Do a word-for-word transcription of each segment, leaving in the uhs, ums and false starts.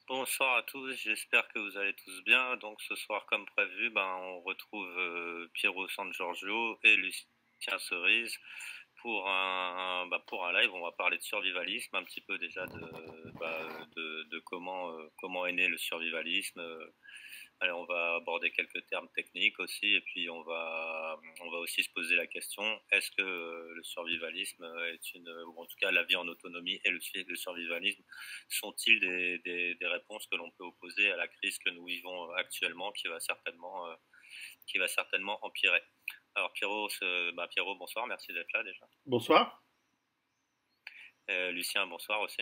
Bonsoir à tous, j'espère que vous allez tous bien. Donc ce soir, comme prévu, ben, on retrouve euh, Piero San Giorgio et Lucien Cerise pour un, bah, pour un live. On va parler de survivalisme, un petit peu déjà de, bah, de, de comment, euh, comment est né le survivalisme. euh, Allez, on va aborder quelques termes techniques aussi, et puis on va, on va aussi se poser la question, est-ce que euh, le survivalisme est une, ou en tout cas la vie en autonomie et le, le survivalisme sont-ils des, des, des réponses que l'on peut opposer à la crise que nous vivons actuellement, qui va certainement, euh, qui va certainement empirer. Alors Pierrot, ce, bah Pierrot, bonsoir, merci d'être là déjà. Bonsoir. Euh, Lucien, bonsoir aussi.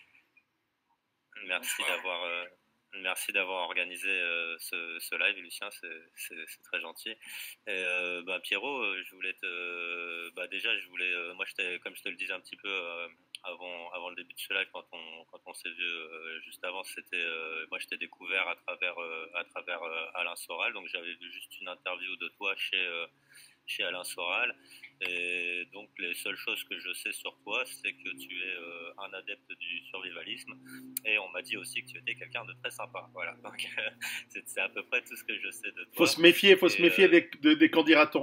Merci d'avoir euh, merci d'avoir organisé euh, ce, ce live, Lucien, c'est très gentil. Et euh, bah, Pierrot, euh, je voulais te, bah, déjà, je voulais, euh, moi, je comme je te le disais un petit peu euh, avant, avant le début de ce live, quand on, quand on s'est vu euh, juste avant, c'était, euh, moi, je t'ai découvert à travers, euh, à travers euh, Alain Soral, donc j'avais vu juste une interview de toi chez euh, chez Alain Soral. Et donc les seules choses que je sais sur toi, c'est que tu es euh, un adepte du survivalisme. Et on m'a dit aussi que tu étais quelqu'un de très sympa. Voilà, donc c'est à peu près tout ce que je sais de Faut toi. se méfier, faut se Et, méfier euh, des, de- des candidatons.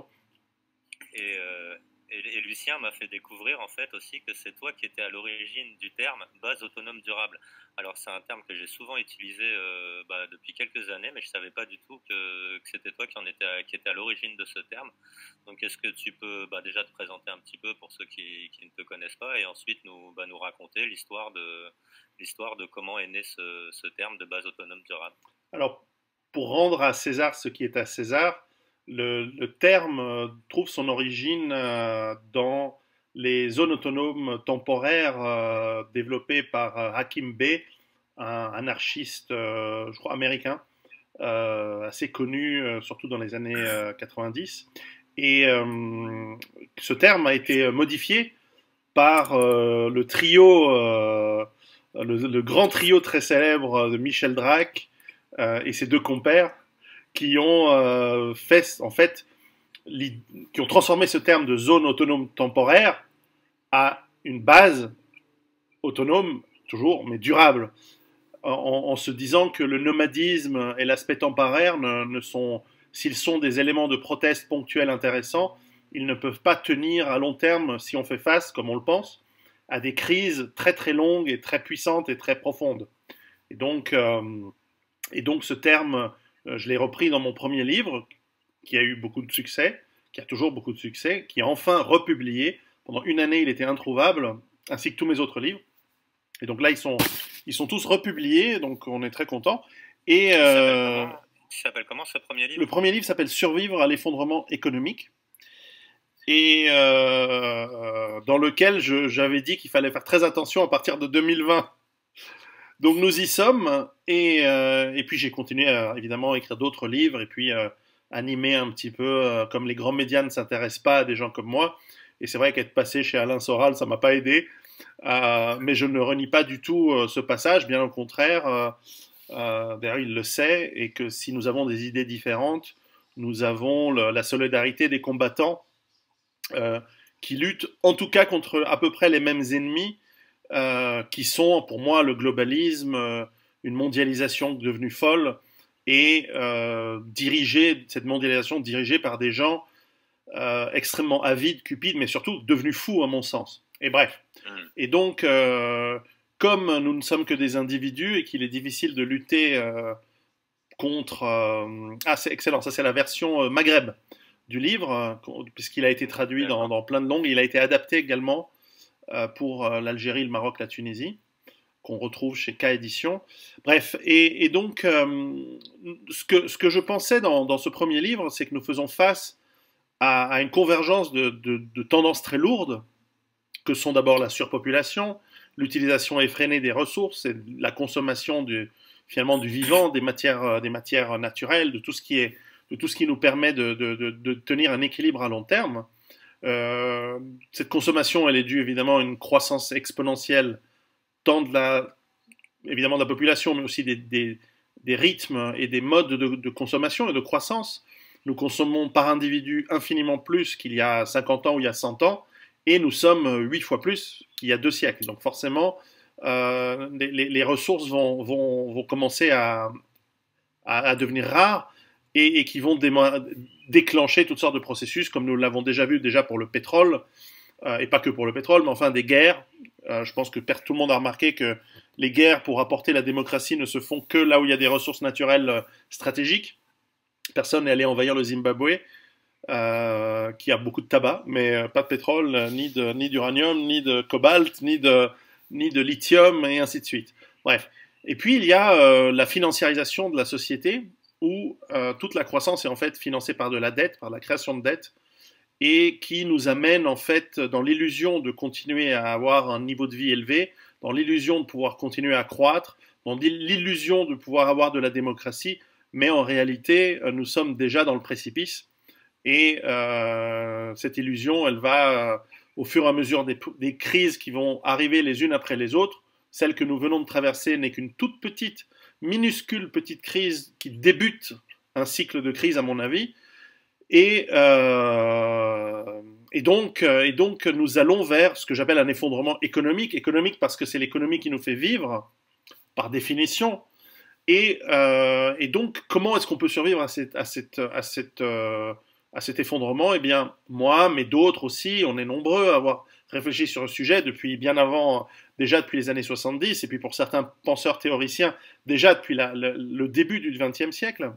et, euh, et, et Lucien m'a fait découvrir en fait aussi que c'est toi qui étais à l'origine du terme base autonome durable. Alors c'est un terme que j'ai souvent utilisé euh, bah, depuis quelques années, mais je savais pas du tout que, que c'était toi qui en était à, qui était à l'origine de ce terme. Donc est-ce que tu peux bah, déjà te présenter un petit peu pour ceux qui, qui ne te connaissent pas et ensuite nous, bah, nous raconter l'histoire de l'histoire de comment est né ce, ce terme de base autonome durable. Alors, pour rendre à César ce qui est à César, le, le terme euh, trouve son origine euh, dans les zones autonomes temporaires euh, développées par euh, Hakim Bey, un anarchiste, euh, je crois, américain, euh, assez connu, euh, surtout dans les années euh, quatre-vingt-dix. Et euh, ce terme a été modifié par euh, le trio, euh, le, le, grand trio très célèbre de Michel Drac euh, et ses deux compères, qui ont euh, fait, en fait, qui ont transformé ce terme de zone autonome temporaire à une base autonome, toujours, mais durable, en, en se disant que le nomadisme et l'aspect temporaire ne, ne sont, s'ils sont des éléments de proteste ponctuels intéressants, ils ne peuvent pas tenir à long terme si on fait face, comme on le pense, à des crises très très longues et très puissantes et très profondes. Et donc, euh, et donc ce terme, euh, je l'ai repris dans mon premier livre, qui a eu beaucoup de succès, qui a toujours beaucoup de succès, qui est enfin republié. Pendant une année, il était introuvable, ainsi que tous mes autres livres. Et donc là, ils sont, ils sont tous republiés, donc on est très content. Et Il s'appelle euh, comment Il s'appelle comment ce premier le livre? premier livre s'appelle Survivre à l'effondrement économique, et euh, dans lequel j'avais dit qu'il fallait faire très attention à partir de deux mille vingt. Donc nous y sommes, et, euh, et puis j'ai continué à évidemment écrire d'autres livres, et puis euh, animer un petit peu, euh, comme les grands médias ne s'intéressent pas à des gens comme moi, et c'est vrai qu'être passé chez Alain Soral, ça m'a pas aidé, euh, mais je ne renie pas du tout euh, ce passage, bien au contraire, euh, euh, d'ailleurs il le sait, et que si nous avons des idées différentes, nous avons le, la solidarité des combattants euh, qui luttent en tout cas contre à peu près les mêmes ennemis, euh, qui sont pour moi le globalisme, euh, une mondialisation devenue folle et euh, dirigée, cette mondialisation dirigée par des gens euh, extrêmement avides, cupides, mais surtout devenus fous à mon sens. Et bref. Hmm. Et donc, euh, comme nous ne sommes que des individus et qu'il est difficile de lutter euh, contre... Euh, ah, c'est excellent, ça c'est la version euh, Maghreb du livre, euh, puisqu'il a été traduit dans, dans, plein de langues. Il a été adapté également euh, pour euh, l'Algérie, le Maroc, la Tunisie, qu'on retrouve chez K Édition. Bref, et, et donc, euh, ce, que, ce que je pensais dans, dans ce premier livre, c'est que nous faisons face à, à une convergence de, de, de tendances très lourdes, que sont d'abord la surpopulation, l'utilisation effrénée des ressources et la consommation du, finalement du vivant, des matières, des matières naturelles, de tout ce qui, est, de tout ce qui nous permet de, de, de, de tenir un équilibre à long terme. Euh, cette consommation, elle est due évidemment à une croissance exponentielle, tant de la, évidemment de la population, mais aussi des, des, des rythmes et des modes de, de consommation et de croissance. Nous consommons par individu infiniment plus qu'il y a cinquante ans ou il y a cent ans, et nous sommes huit fois plus qu'il y a deux siècles. Donc forcément, euh, les, les, les, ressources vont, vont, vont commencer à, à, à devenir rares et, et qui vont déclencher toutes sortes de processus, comme nous l'avons déjà vu déjà pour le pétrole, euh, et pas que pour le pétrole, mais enfin des guerres. Euh, je pense que tout le monde a remarqué que les guerres pour apporter la démocratie ne se font que là où il y a des ressources naturelles euh, stratégiques. Personne n'est allé envahir le Zimbabwe, euh, qui a beaucoup de tabac, mais euh, pas de pétrole, euh, ni de, ni d'uranium, ni de cobalt, ni de, ni de lithium, et ainsi de suite. Bref. Et puis il y a euh, la financiarisation de la société, où euh, toute la croissance est en fait financée par de la dette, par la création de dette, et qui nous amène en fait dans l'illusion de continuer à avoir un niveau de vie élevé, dans l'illusion de pouvoir continuer à croître, dans l'illusion de pouvoir avoir de la démocratie, mais en réalité, nous sommes déjà dans le précipice. Et euh, cette illusion, elle va, euh, au fur et à mesure des, des crises qui vont arriver les unes après les autres, celle que nous venons de traverser n'est qu'une toute petite, minuscule petite crise qui débute un cycle de crise, à mon avis. Et, euh, et, donc, et donc, nous allons vers ce que j'appelle un effondrement économique. Économique parce que c'est l'économie qui nous fait vivre, par définition. Et, euh, et donc, comment est-ce qu'on peut survivre à, cette, à, cette, à, cette, euh, à cet effondrement? Eh bien, moi, mais d'autres aussi, on est nombreux à avoir réfléchi sur le sujet depuis bien avant, déjà depuis les années soixante-dix, et puis pour certains penseurs théoriciens, déjà depuis la, le, le début du vingtième siècle.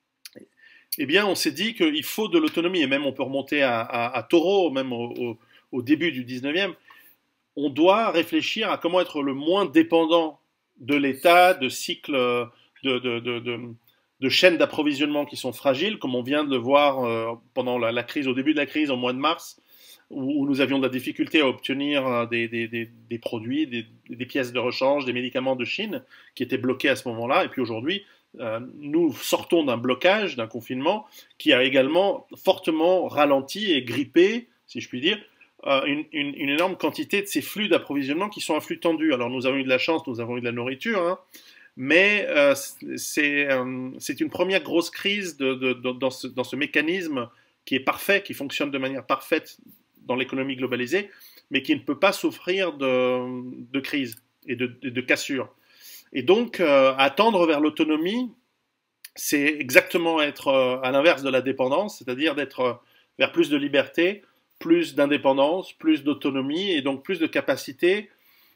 Eh bien, on s'est dit qu'il faut de l'autonomie, et même on peut remonter à, à, à Thoreau, même au, au, au début du dix-neuvième. On doit réfléchir à comment être le moins dépendant de l'État, de cycles, de, de, de, de, de chaînes d'approvisionnement qui sont fragiles, comme on vient de le voir euh, pendant la, la crise, au début de la crise, au mois de mars, où, où nous avions de la difficulté à obtenir des, des, des, des produits, des, des pièces de rechange, des médicaments de Chine, qui étaient bloqués à ce moment-là. Et puis aujourd'hui, Euh, nous sortons d'un blocage, d'un confinement, qui a également fortement ralenti et grippé, si je puis dire, euh, une, une, une énorme quantité de ces flux d'approvisionnement qui sont un flux tendu. Alors nous avons eu de la chance, nous avons eu de la nourriture, hein, mais euh, c'est euh, une première grosse crise de, de, de, dans, ce, dans ce mécanisme qui est parfait, qui fonctionne de manière parfaite dans l'économie globalisée, mais qui ne peut pas souffrir de, de crise et de, de, de cassure. Et donc, euh, attendre vers l'autonomie, c'est exactement être euh, à l'inverse de la dépendance, c'est-à-dire d'être euh, vers plus de liberté, plus d'indépendance, plus d'autonomie, et donc plus de capacité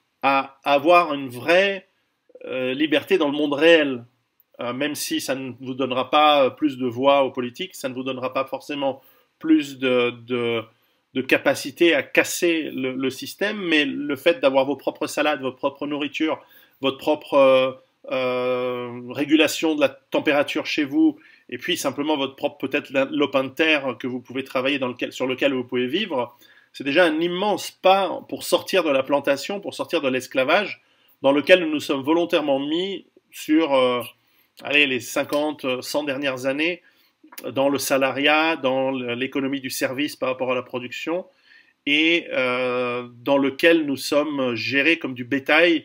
à avoir une vraie euh, liberté dans le monde réel. Euh, même si ça ne vous donnera pas plus de voix aux politiques, ça ne vous donnera pas forcément plus de, de, de capacité à casser le, le système, mais le fait d'avoir vos propres salades, votre propre nourriture, votre propre euh, euh, régulation de la température chez vous, et puis simplement votre propre peut-être lopin de terre que vous pouvez travailler dans lequel, sur lequel vous pouvez vivre, c'est déjà un immense pas pour sortir de la plantation, pour sortir de l'esclavage, dans lequel nous nous sommes volontairement mis sur euh, allez, les cinquante, cent dernières années, dans le salariat, dans l'économie du service par rapport à la production, et euh, dans lequel nous sommes gérés comme du bétail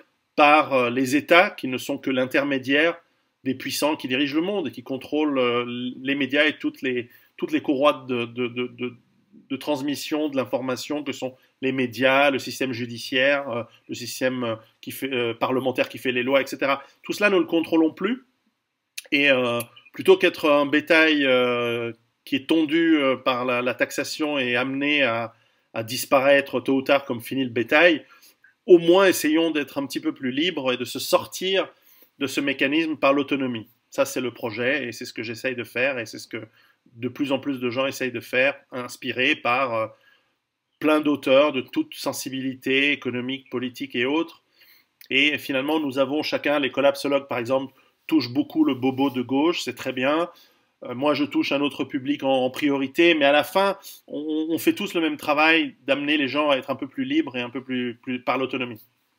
par les États qui ne sont que l'intermédiaire des puissants qui dirigent le monde et qui contrôlent les médias et toutes les, toutes les courroies de, de, de, de, de transmission de l'information que sont les médias, le système judiciaire, le système qui fait, euh, parlementaire qui fait les lois, et cetera. Tout cela, nous ne le contrôlons plus. Et euh, plutôt qu'être un bétail euh, qui est tondu euh, par la, la taxation et amené à, à disparaître tôt ou tard comme finit le bétail, au moins essayons d'être un petit peu plus libres et de se sortir de ce mécanisme par l'autonomie. Ça, c'est le projet et c'est ce que j'essaye de faire et c'est ce que de plus en plus de gens essayent de faire, inspirés par euh, plein d'auteurs de toute sensibilité économique, politique et autres. Et finalement, nous avons chacun, les collapsologues par exemple, touchent beaucoup le bobo de gauche, c'est très bien. Moi, je touche un autre public en, en priorité, mais à la fin, on, on fait tous le même travail d'amener les gens à être un peu plus libres et un peu plus, plus par l'autonomie.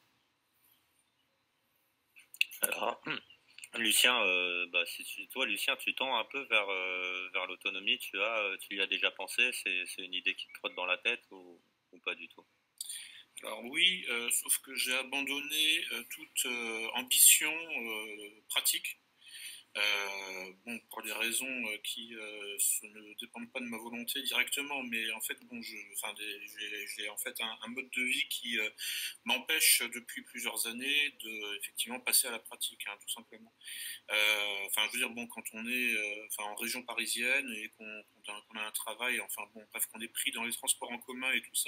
Alors, Lucien, euh, bah, si tu, toi, Lucien, tu tends un peu vers, euh, vers l'autonomie, tu as, tu y as déjà pensé, c'est une idée qui te trotte dans la tête ou, ou pas du tout? Alors oui, euh, sauf que j'ai abandonné euh, toute euh, ambition euh, pratique. Euh, bon, pour des raisons euh, qui euh, ne dépendent pas de ma volonté directement, mais en fait, bon, je, enfin, j'ai en fait un, un mode de vie qui euh, m'empêche depuis plusieurs années de effectivement passer à la pratique, hein, tout simplement. Euh, enfin, je veux dire, bon, quand on est euh, enfin, en région parisienne et qu'on qu a, qu a un travail, enfin bon, bref, qu'on est pris dans les transports en commun et tout ça,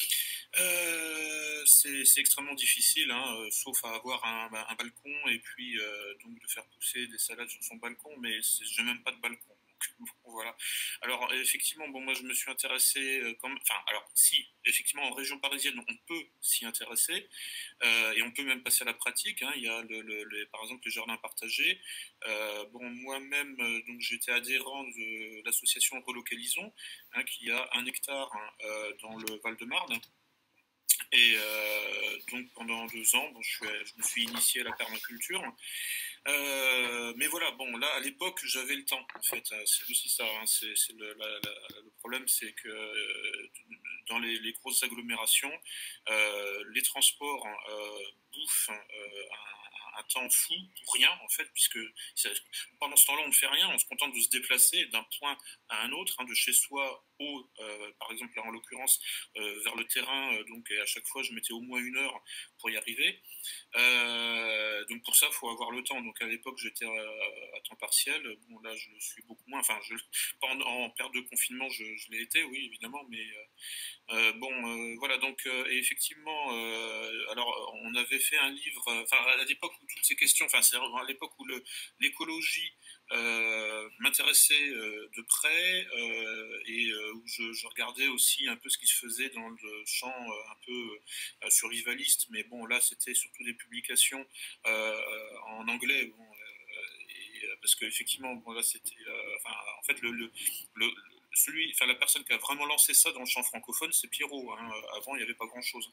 euh, c'est extrêmement difficile, hein, euh, sauf à avoir un, un balcon et puis euh, donc de faire pousser des salades sur son balcon, mais j'ai même pas de balcon. Donc, bon, voilà. Alors effectivement, bon, moi je me suis intéressé, euh, comme, enfin, alors si, effectivement en région parisienne on peut s'y intéresser euh, et on peut même passer à la pratique. Hein, il y a le, le, le, par exemple les jardins partagés. Euh, bon, moi-même, euh, donc j'étais adhérent de l'association Relocalisons, hein, qui a un hectare hein, euh, dans le Val-de-Marne. Et euh, donc pendant deux ans, bon, je, suis, je me suis initié à la permaculture. Euh, mais voilà, bon, là à l'époque j'avais le temps. En fait, c'est aussi ça. Hein, c'est le, la, la, le problème, c'est que euh, dans les, les grosses agglomérations, euh, les transports euh, bouffent euh, un, un temps fou pour rien en fait, puisque pendant ce temps-là on ne fait rien, on se contente de se déplacer d'un point à un autre, hein, de chez soi au, euh, par exemple là en l'occurrence euh, vers le terrain, euh, donc et à chaque fois je mettais au moins une heure pour y arriver. Euh, donc pour ça, il faut avoir le temps. Donc à l'époque, j'étais à, à temps partiel. Bon, là, je le suis beaucoup moins. Enfin, je, en, en période de confinement, je, je l'ai été, oui, évidemment. Mais euh, bon, euh, voilà. Donc, euh, et effectivement, euh, alors, on avait fait un livre. Enfin, à l'époque où toutes ces questions, enfin, c'est à l'époque où l'écologie euh, m'intéressait euh, de près euh, et euh, où je, je regardais aussi un peu ce qui se faisait dans le champ euh, un peu euh, survivaliste, mais bon là c'était surtout des publications euh, en anglais, bon, euh, et, parce que effectivement bon là c'était euh, enfin en fait le, le, le celui, enfin la personne qui a vraiment lancé ça dans le champ francophone, c'est Pierrot. Hein. Avant il n'y avait pas grand chose.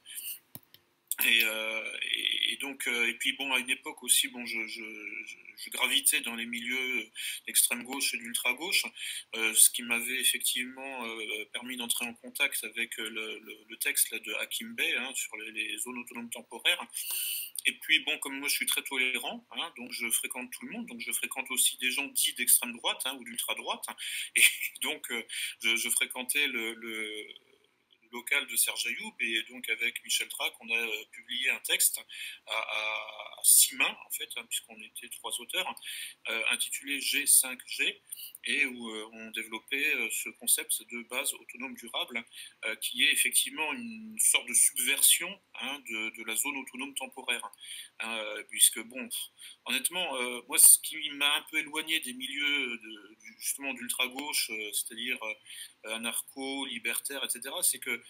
Et, euh, et, et donc, euh, et puis bon, à une époque aussi, bon, je, je, je, je gravitais dans les milieux d'extrême gauche et d'ultra gauche, euh, ce qui m'avait effectivement euh, permis d'entrer en contact avec le, le, le texte là, de Hakim Bey hein, sur les, les zones autonomes temporaires. Et puis bon, comme moi je suis très tolérant, hein, donc je fréquente tout le monde, donc je fréquente aussi des gens dits d'extrême droite hein, ou d'ultra droite, et donc euh, je, je fréquentais le, le local de Serge Ayoub et donc avec Michel Drac on a euh, publié un texte à, à, à six mains en fait hein, puisqu'on était trois auteurs euh, intitulé G cinq G et où euh, on développait euh, ce concept de base autonome durable euh, qui est effectivement une sorte de subversion hein, de, de la zone autonome temporaire hein, puisque bon honnêtement euh, moi ce qui m'a un peu éloigné des milieux de, justement d'ultra gauche euh, c'est-à-dire euh, anarcho, libertaire, et cetera c'est que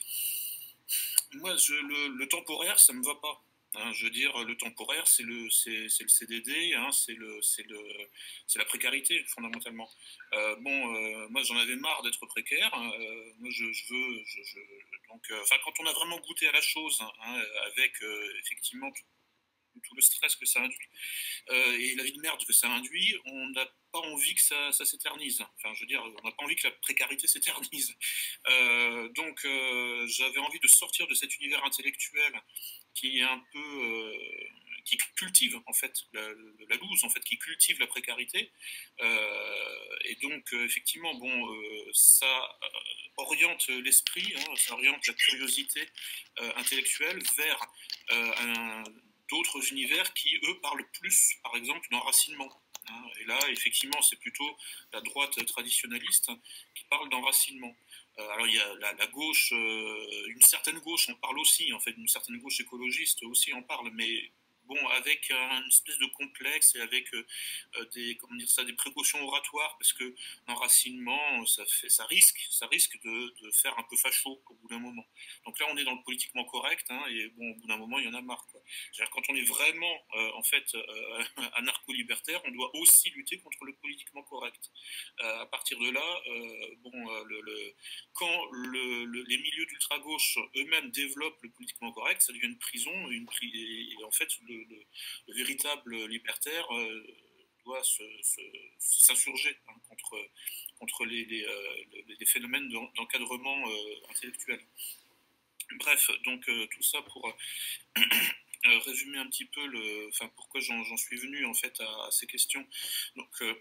moi, je, le, le temporaire, ça me va pas. Hein, je veux dire, le temporaire, c'est le, c'est, c'est le C D D, hein, c'est le, c'est le, c'est la précarité fondamentalement. Euh, bon, euh, moi, j'en avais marre d'être précaire. Hein, euh, moi, je, je veux, je, je, donc, euh, enfin, quand on a vraiment goûté à la chose, hein, avec euh, effectivement tout, tout le stress que ça induit euh, et la vie de merde que ça induit, on n'a pas envie que ça, ça s'éternise. Enfin, je veux dire, on n'a pas envie que la précarité s'éternise. Euh, donc, euh, j'avais envie de sortir de cet univers intellectuel qui est un peu, euh, qui cultive en fait la, la loose, en fait, qui cultive la précarité. Euh, et donc, euh, effectivement, bon, euh, ça euh, oriente l'esprit, hein, ça oriente la curiosité euh, intellectuelle vers euh, un d'autres univers qui, eux, parlent plus, par exemple, d'enracinement. Hein. Et là, effectivement, c'est plutôt la droite traditionnaliste qui parle d'enracinement. Euh, alors, il y a la, la gauche, euh, une certaine gauche en parle aussi, en fait, une certaine gauche écologiste aussi en parle, mais bon, avec une espèce de complexe et avec euh, des, comment dire ça, des précautions oratoires, parce que l'enracinement, ça, fait, ça risque, ça risque de, de faire un peu facho au bout d'un moment. Donc là, on est dans le politiquement correct, hein, et bon, au bout d'un moment, il y en a marre. Quoi. C'est-à-dire, quand on est vraiment, euh, en fait, euh, anarcho-libertaire, on doit aussi lutter contre le politiquement correct. Euh, à partir de là, euh, bon, euh, le, le, quand le, le, les milieux d'ultra-gauche eux-mêmes développent le politiquement correct, ça devient une prison, une pri et, et en fait, le, le, le véritable libertaire euh, doit s'insurger hein, contre, contre les, les, euh, les phénomènes d'encadrement euh, intellectuel. Bref, donc euh, tout ça pour, euh, résumer un petit peu le, enfin, pourquoi j'en suis venu en fait à, à ces questions. Donc, euh,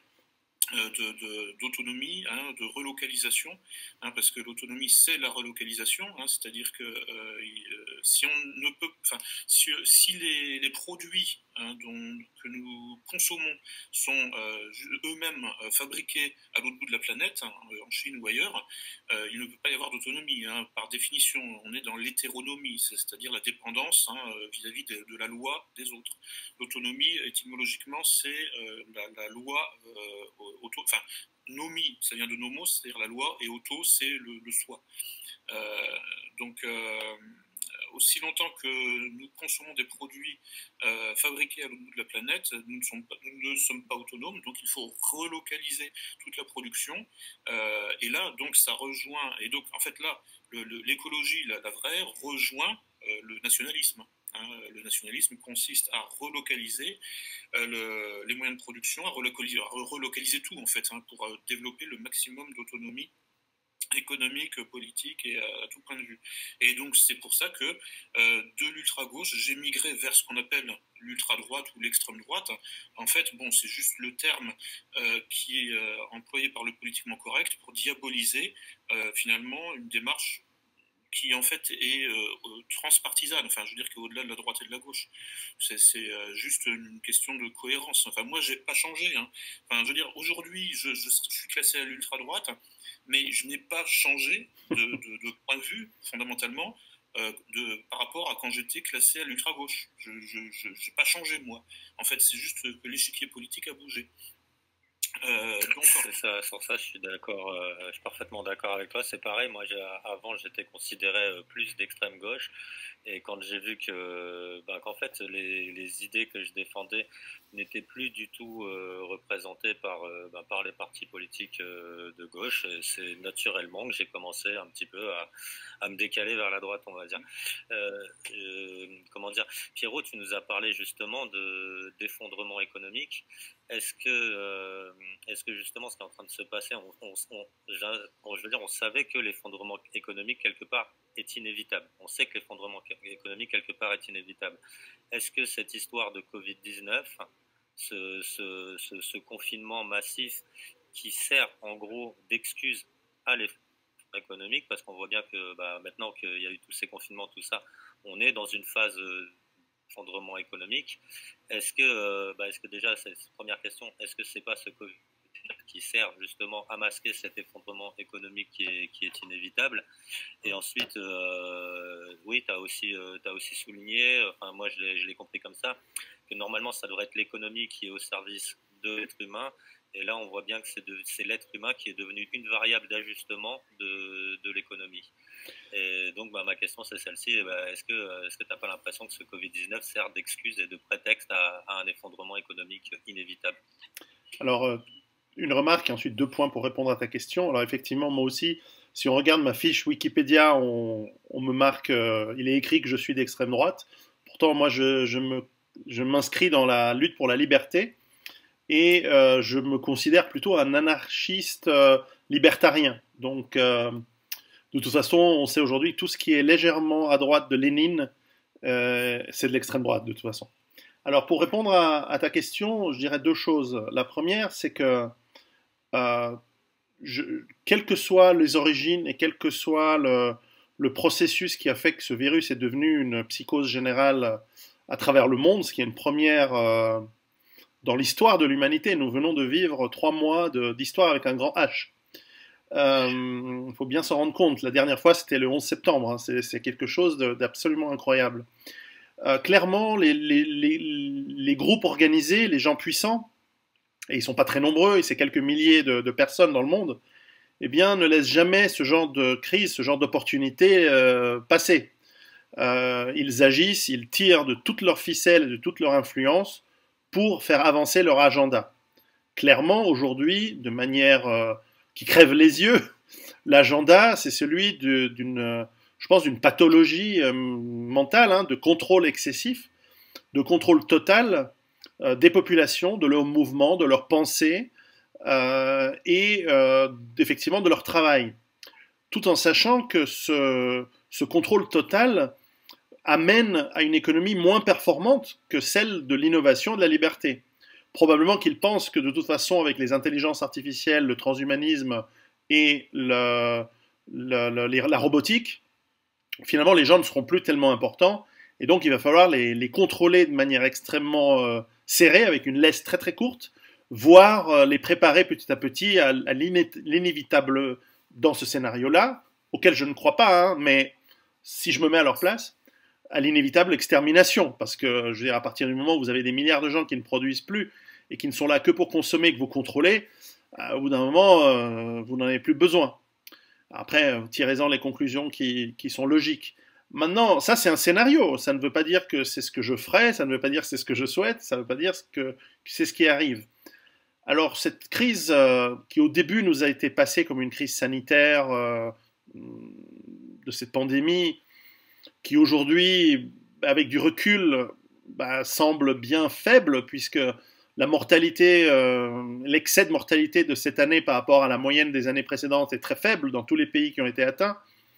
d'autonomie, hein, de relocalisation, hein, parce que l'autonomie c'est la relocalisation, hein, c'est-à-dire que euh, si on ne peut, enfin, si, si les, les produits hein, dont, que nous consommons sont euh, eux-mêmes euh, fabriqués à l'autre bout de la planète, hein, en Chine ou ailleurs, euh, il ne peut pas y avoir d'autonomie. Hein, par définition, on est dans l'hétéronomie, c'est-à-dire la dépendance hein, vis-à-vis de, de la loi des autres. L'autonomie, étymologiquement, c'est euh, la, la loi euh, auto, enfin, nomi, ça vient de nomos, c'est-à-dire la loi, et auto, c'est le, le soi. Euh, donc, euh, aussi longtemps que nous consommons des produits euh, fabriqués à l'autre bout de la planète, nous ne, sommes pas, nous ne sommes pas autonomes, donc il faut relocaliser toute la production. Euh, et là, donc, ça rejoint, et donc, en fait, là, l'écologie, la, la vraie, rejoint euh, le nationalisme. Hein, le nationalisme consiste à relocaliser euh, le, les moyens de production, à relocaliser, à relocaliser tout, en fait, hein, pour euh, développer le maximum d'autonomie économique, politique et à, à tout point de vue. Et donc c'est pour ça que euh, de l'ultra-gauche, j'ai migré vers ce qu'on appelle l'ultra-droite ou l'extrême-droite. En fait, bon, c'est juste le terme euh, qui est euh, employé par le politiquement correct pour diaboliser euh, finalement une démarche qui en fait est euh, transpartisane, enfin je veux dire qu'au-delà de la droite et de la gauche, c'est euh, juste une question de cohérence. Enfin moi j'ai pas changé, hein. Enfin je veux dire aujourd'hui je, je, je suis classé à l'ultra-droite, mais je n'ai pas changé de, de, de point de vue fondamentalement euh, de, par rapport à quand j'étais classé à l'ultra-gauche. Je n'ai pas changé moi. En fait c'est juste que l'échiquier politique a bougé. Euh, donc, c'est ça, sur ça, je suis d'accord, euh, je suis parfaitement d'accord avec toi. C'est pareil, moi, avant, j'étais considéré plus d'extrême gauche, et quand j'ai vu que, ben, qu'en fait, les, les idées que je défendais n'étaient plus du tout euh, représentées par, euh, ben, par les partis politiques euh, de gauche, c'est naturellement que j'ai commencé un petit peu à, à me décaler vers la droite, on va dire. Euh, euh, comment dire, Pierrot, tu nous as parlé justement de d'effondrement économique. Est-ce que, euh, est-ce que justement ce qui est en train de se passer, on, on, on, je veux dire, on savait que l'effondrement économique quelque part est inévitable. On sait que l'effondrement économique quelque part est inévitable. Est-ce que cette histoire de Covid dix-neuf, ce, ce, ce, ce confinement massif qui sert en gros d'excuse à l'effondrement économique, parce qu'on voit bien que bah, maintenant qu'il y a eu tous ces confinements, tout ça, on est dans une phase d'effondrement économique. Est-ce que, euh, bah, est-ce que déjà, c'est la première question, est-ce que c'est pas ce Covid qui sert justement à masquer cet effondrement économique qui est, qui est inévitable? Et ensuite, euh, oui, tu as aussi, euh, t'as aussi souligné, enfin moi je l'ai compris comme ça, que normalement ça devrait être l'économie qui est au service de l'être humain. Et là, on voit bien que c'est l'être humain qui est devenu une variable d'ajustement de, de l'économie. Et donc, bah, ma question, c'est celle-ci. Bah, Est-ce que est-ce que tu n'as pas l'impression que ce Covid dix-neuf sert d'excuse et de prétexte à, à un effondrement économique inévitable? Alors, euh, une remarque et ensuite deux points pour répondre à ta question. Alors, effectivement, moi aussi, si on regarde ma fiche Wikipédia, on, on me marque, euh, il est écrit que je suis d'extrême droite. Pourtant, moi, je, je me, je m'inscris dans la lutte pour la liberté. Et euh, je me considère plutôt un anarchiste euh, libertarien. Donc, euh, de toute façon, on sait aujourd'hui que tout ce qui est légèrement à droite de Lénine, euh, c'est de l'extrême droite, de toute façon. Alors, pour répondre à, à ta question, je dirais deux choses. La première, c'est que, euh, je, quelles que soient les origines et quel que soit le, le processus qui a fait que ce virus est devenu une psychose générale à travers le monde, ce qui est une première... Euh, dans l'histoire de l'humanité, nous venons de vivre trois mois d'histoire avec un grand H. Il euh, faut bien s'en rendre compte. La dernière fois, c'était le onze septembre. Hein. C'est quelque chose d'absolument incroyable. Euh, clairement, les, les, les, les groupes organisés, les gens puissants, et ils ne sont pas très nombreux, et c'est quelques milliers de, de personnes dans le monde, eh bien, ne laissent jamais ce genre de crise, ce genre d'opportunité euh, passer. Euh, ils agissent, ils tirent de toutes leurs ficelles et de toute leur influence pour faire avancer leur agenda. Clairement, aujourd'hui, de manière euh, qui crève les yeux, l'agenda, c'est celui d'une, euh, je pense, d'une pathologie euh, mentale, hein, de contrôle excessif, de contrôle total euh, des populations, de leur mouvement, de leurs pensées euh, et euh, effectivement de leur travail. Tout en sachant que ce, ce contrôle total amène à une économie moins performante que celle de l'innovation et de la liberté. Probablement qu'ils pensent que de toute façon, avec les intelligences artificielles, le transhumanisme et le, le, le, la robotique, finalement les gens ne seront plus tellement importants, et donc il va falloir les, les contrôler de manière extrêmement euh, serrée, avec une laisse très très courte, voire euh, les préparer petit à petit à, à l'inévitable dans ce scénario-là, auquel je ne crois pas, hein, mais si je me mets à leur place, à l'inévitable extermination, parce que je veux dire, à partir du moment où vous avez des milliards de gens qui ne produisent plus et qui ne sont là que pour consommer, que vous contrôlez, euh, au bout d'un moment, euh, vous n'en avez plus besoin. Après, tirez-en les conclusions qui, qui sont logiques. Maintenant, ça c'est un scénario, ça ne veut pas dire que c'est ce que je ferai, ça ne veut pas dire que c'est ce que je souhaite, ça ne veut pas dire que c'est ce qui arrive. Alors cette crise euh, qui au début nous a été passée comme une crise sanitaire euh, de cette pandémie, qui aujourd'hui, avec du recul, bah, semble bien faible, puisque la mortalité, euh, l'excès de mortalité de cette année par rapport à la moyenne des années précédentes est très faible dans tous les pays qui ont été atteints.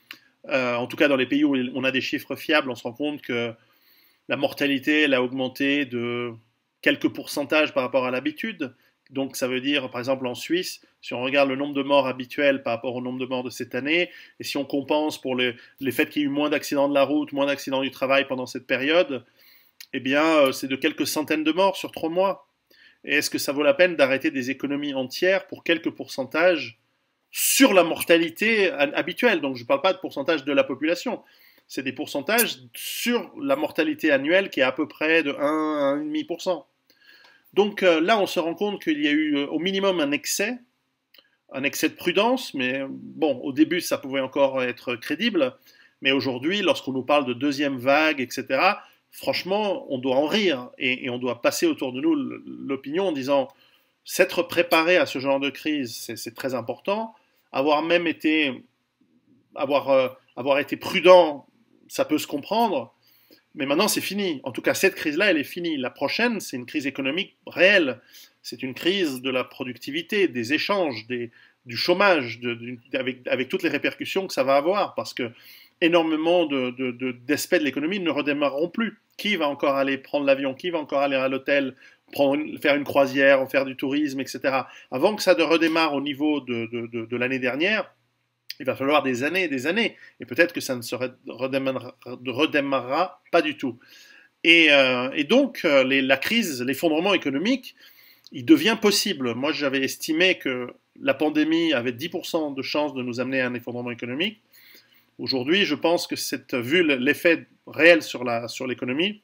Euh, en tout cas, dans les pays où on a des chiffres fiables, on se rend compte que la mortalité, elle a augmenté de quelques pourcentages par rapport à l'habitude. Donc ça veut dire, par exemple en Suisse, si on regarde le nombre de morts habituels par rapport au nombre de morts de cette année, et si on compense pour les, les faits qu'il y ait eu moins d'accidents de la route, moins d'accidents du travail pendant cette période, eh bien c'est de quelques centaines de morts sur trois mois. Et est-ce que ça vaut la peine d'arrêter des économies entières pour quelques pourcentages sur la mortalité habituelle? Donc je ne parle pas de pourcentage de la population, c'est des pourcentages sur la mortalité annuelle qui est à peu près de un à un virgule cinq pour cent. Donc euh, là, on se rend compte qu'il y a eu euh, au minimum un excès, un excès de prudence, mais bon, au début, ça pouvait encore être crédible, mais aujourd'hui, lorsqu'on nous parle de deuxième vague, et cetera, franchement, on doit en rire, et, et on doit passer autour de nous l'opinion en disant, s'être préparé à ce genre de crise, c'est très important, avoir même été, avoir, euh, avoir été prudent, ça peut se comprendre, mais maintenant, c'est fini. En tout cas, cette crise-là, elle est finie. La prochaine, c'est une crise économique réelle. C'est une crise de la productivité, des échanges, des, du chômage, de, de, avec, avec toutes les répercussions que ça va avoir, parce que énormément de, de, de, d'aspects de l'économie ne redémarreront plus. Qui va encore aller prendre l'avion? Qui va encore aller à l'hôtel, faire une croisière, faire du tourisme, et cetera. Avant que ça ne redémarre au niveau de, de, de, de l'année dernière, il va falloir des années et des années, et peut-être que ça ne se redémarrera, redémarrera pas du tout. Et, euh, et donc, euh, les, la crise, l'effondrement économique, il devient possible. Moi, j'avais estimé que la pandémie avait dix pour cent de chances de nous amener à un effondrement économique. Aujourd'hui, je pense que cette, vu l'effet réel sur la, sur l'économie,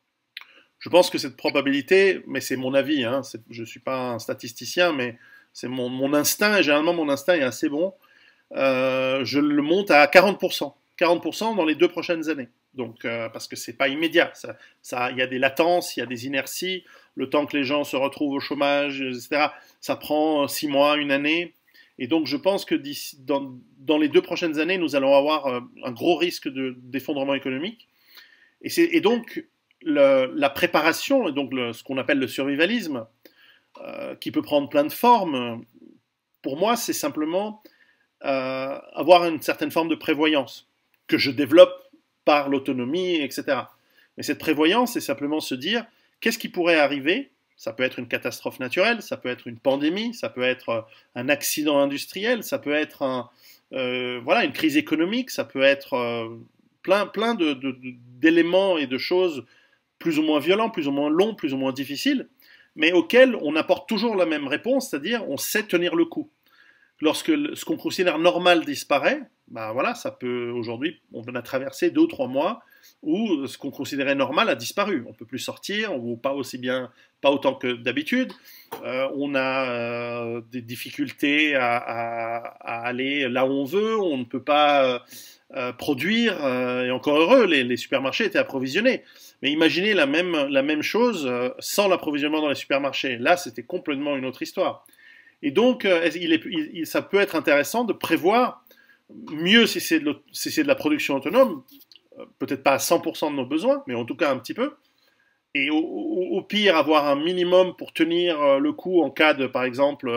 je pense que cette probabilité, mais c'est mon avis, hein, je ne suis pas un statisticien, mais c'est mon, mon instinct, et généralement mon instinct est assez bon, Euh, je le monte à quarante pour cent. quarante pour cent dans les deux prochaines années. Donc, euh, parce que c'est pas immédiat. Ça, ça, y a des latences, il y a des inerties. Le temps que les gens se retrouvent au chômage, et cetera, ça prend six mois, une année. Et donc, je pense que dans, dans les deux prochaines années, nous allons avoir euh, un gros risque d'effondrement économique. Et, et donc, le, la préparation, et donc le, ce qu'on appelle le survivalisme, euh, qui peut prendre plein de formes, pour moi, c'est simplement Euh, avoir une certaine forme de prévoyance que je développe par l'autonomie, et cetera. Mais cette prévoyance, c'est simplement se dire qu'est-ce qui pourrait arriver. Ça peut être une catastrophe naturelle, ça peut être une pandémie, ça peut être un accident industriel, ça peut être un, euh, voilà, une crise économique, ça peut être euh, plein, plein de, de, de, d'éléments et de choses plus ou moins violents, plus ou moins longs, plus ou moins difficiles, mais auxquels on apporte toujours la même réponse, c'est-à-dire on sait tenir le coup. Lorsque ce qu'on considère normal disparaît, ben voilà, ça peut aujourd'hui, on a traversé deux ou trois mois où ce qu'on considérait normal a disparu. On peut plus sortir, ou pas aussi bien, pas autant que d'habitude. Euh, on a euh, des difficultés à, à, à aller là où on veut. On ne peut pas euh, produire. Euh, et encore heureux, les, les supermarchés étaient approvisionnés. Mais imaginez la même la même chose euh, sans l'approvisionnement dans les supermarchés. Là, c'était complètement une autre histoire. Et donc, euh, il est, il, ça peut être intéressant de prévoir, mieux si c'est de, si c'est de la production autonome, euh, peut-être pas à cent pour cent de nos besoins, mais en tout cas un petit peu, et au, au, au pire avoir un minimum pour tenir euh, le coup en cas de, par exemple, euh,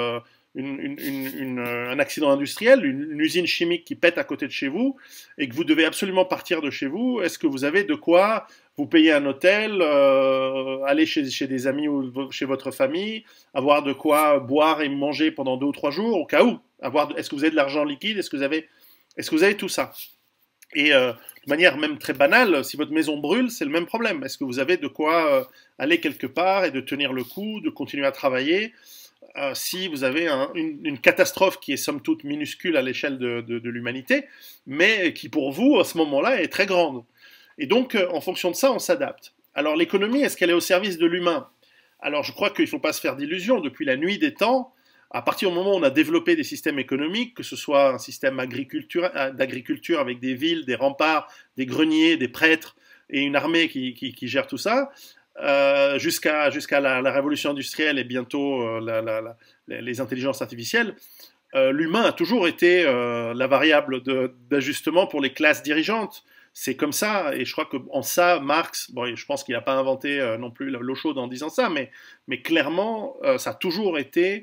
une, une, une, une, un accident industriel, une, une usine chimique qui pète à côté de chez vous, et que vous devez absolument partir de chez vous, est-ce que vous avez de quoi vous payer un hôtel, euh, aller chez, chez des amis ou chez votre famille, avoir de quoi boire et manger pendant deux ou trois jours, au cas où avoir, est-ce que vous avez de l'argent liquide, est-ce que vous avez, est-ce que vous avez tout ça? Et euh, de manière même très banale, si votre maison brûle, c'est le même problème. Est-ce que vous avez de quoi euh, aller quelque part et de tenir le coup, de continuer à travailler euh, si vous avez un, une, une catastrophe qui est somme toute minuscule à l'échelle de, de, de l'humanité, mais qui pour vous, à ce moment-là, est très grande. Et donc, euh, en fonction de ça, on s'adapte. Alors l'économie, est-ce qu'elle est au service de l'humain? Alors je crois qu'il ne faut pas se faire d'illusions. Depuis la nuit des temps, à partir du moment où on a développé des systèmes économiques, que ce soit un système d'agriculture avec des villes, des remparts, des greniers, des prêtres et une armée qui, qui, qui gère tout ça, euh, jusqu'à jusqu'à la, la révolution industrielle et bientôt euh, la, la, la, les intelligences artificielles, euh, l'humain a toujours été euh, la variable d'ajustement pour les classes dirigeantes. C'est comme ça, et je crois qu'en ça, Marx, bon, je pense qu'il n'a pas inventé euh, non plus l'eau chaude en disant ça, mais, mais clairement, euh, ça a toujours été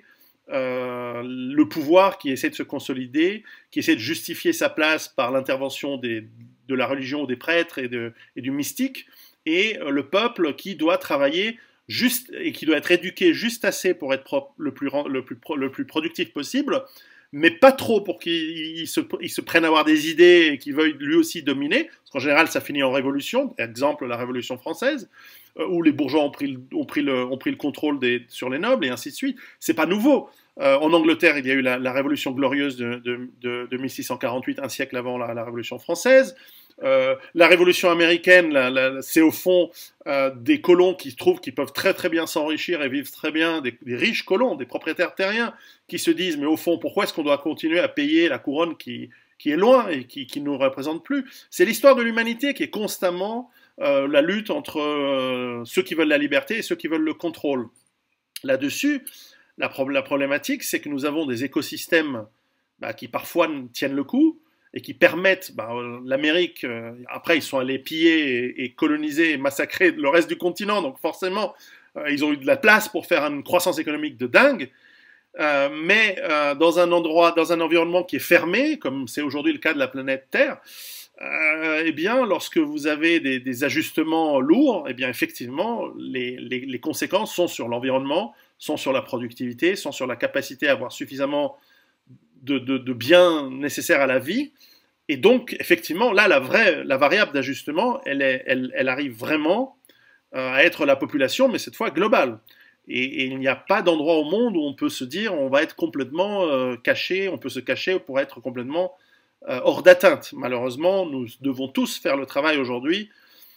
euh, le pouvoir qui essaie de se consolider, qui essaie de justifier sa place par l'intervention de la religion ou des prêtres et, de, et du mystique, et euh, le peuple qui doit travailler juste et qui doit être éduqué juste assez pour être propre, le, plus, le, plus, le plus productif possible, mais pas trop pour qu'il se, il se prenne à avoir des idées et qu'il veuille lui aussi dominer, parce qu'en général ça finit en révolution, exemple la Révolution française, euh, où les bourgeois ont pris, le, ont pris, le, ont pris le contrôle des, sur les nobles, et ainsi de suite. C'est pas nouveau. Euh, en Angleterre, il y a eu la, la Révolution glorieuse de, de, de, de mille six cent quarante-huit, un siècle avant la, la Révolution française. Euh, la Révolution américaine, la, la, c'est au fond euh, des colons qui trouvent qu'ils peuvent très très bien s'enrichir et vivre très bien, des, des riches colons, des propriétaires terriens, qui se disent mais au fond pourquoi est-ce qu'on doit continuer à payer la couronne qui, qui est loin et qui ne nous représente plus? C'est l'histoire de l'humanité qui est constamment euh, la lutte entre euh, ceux qui veulent la liberté et ceux qui veulent le contrôle. Là-dessus, la, pro la problématique, c'est que nous avons des écosystèmes bah, qui parfois tiennent le coup, et qui permettent, ben, l'Amérique, euh, après ils sont allés piller et, et coloniser et massacrer le reste du continent, donc forcément euh, ils ont eu de la place pour faire une croissance économique de dingue, euh, mais euh, dans un endroit, dans un environnement qui est fermé, comme c'est aujourd'hui le cas de la planète Terre, euh, eh bien lorsque vous avez des, des ajustements lourds, eh bien effectivement les, les, les conséquences sont sur l'environnement, sont sur la productivité, sont sur la capacité à avoir suffisamment De, de, de biens nécessaires à la vie. Et donc, effectivement, là, la vraie, la variable d'ajustement, elle, est, elle, elle arrive vraiment euh, à être la population, mais cette fois globale. Et, et il n'y a pas d'endroit au monde où on peut se dire on va être complètement euh, caché, on peut se cacher pour être complètement euh, hors d'atteinte. Malheureusement, nous devons tous faire le travail aujourd'hui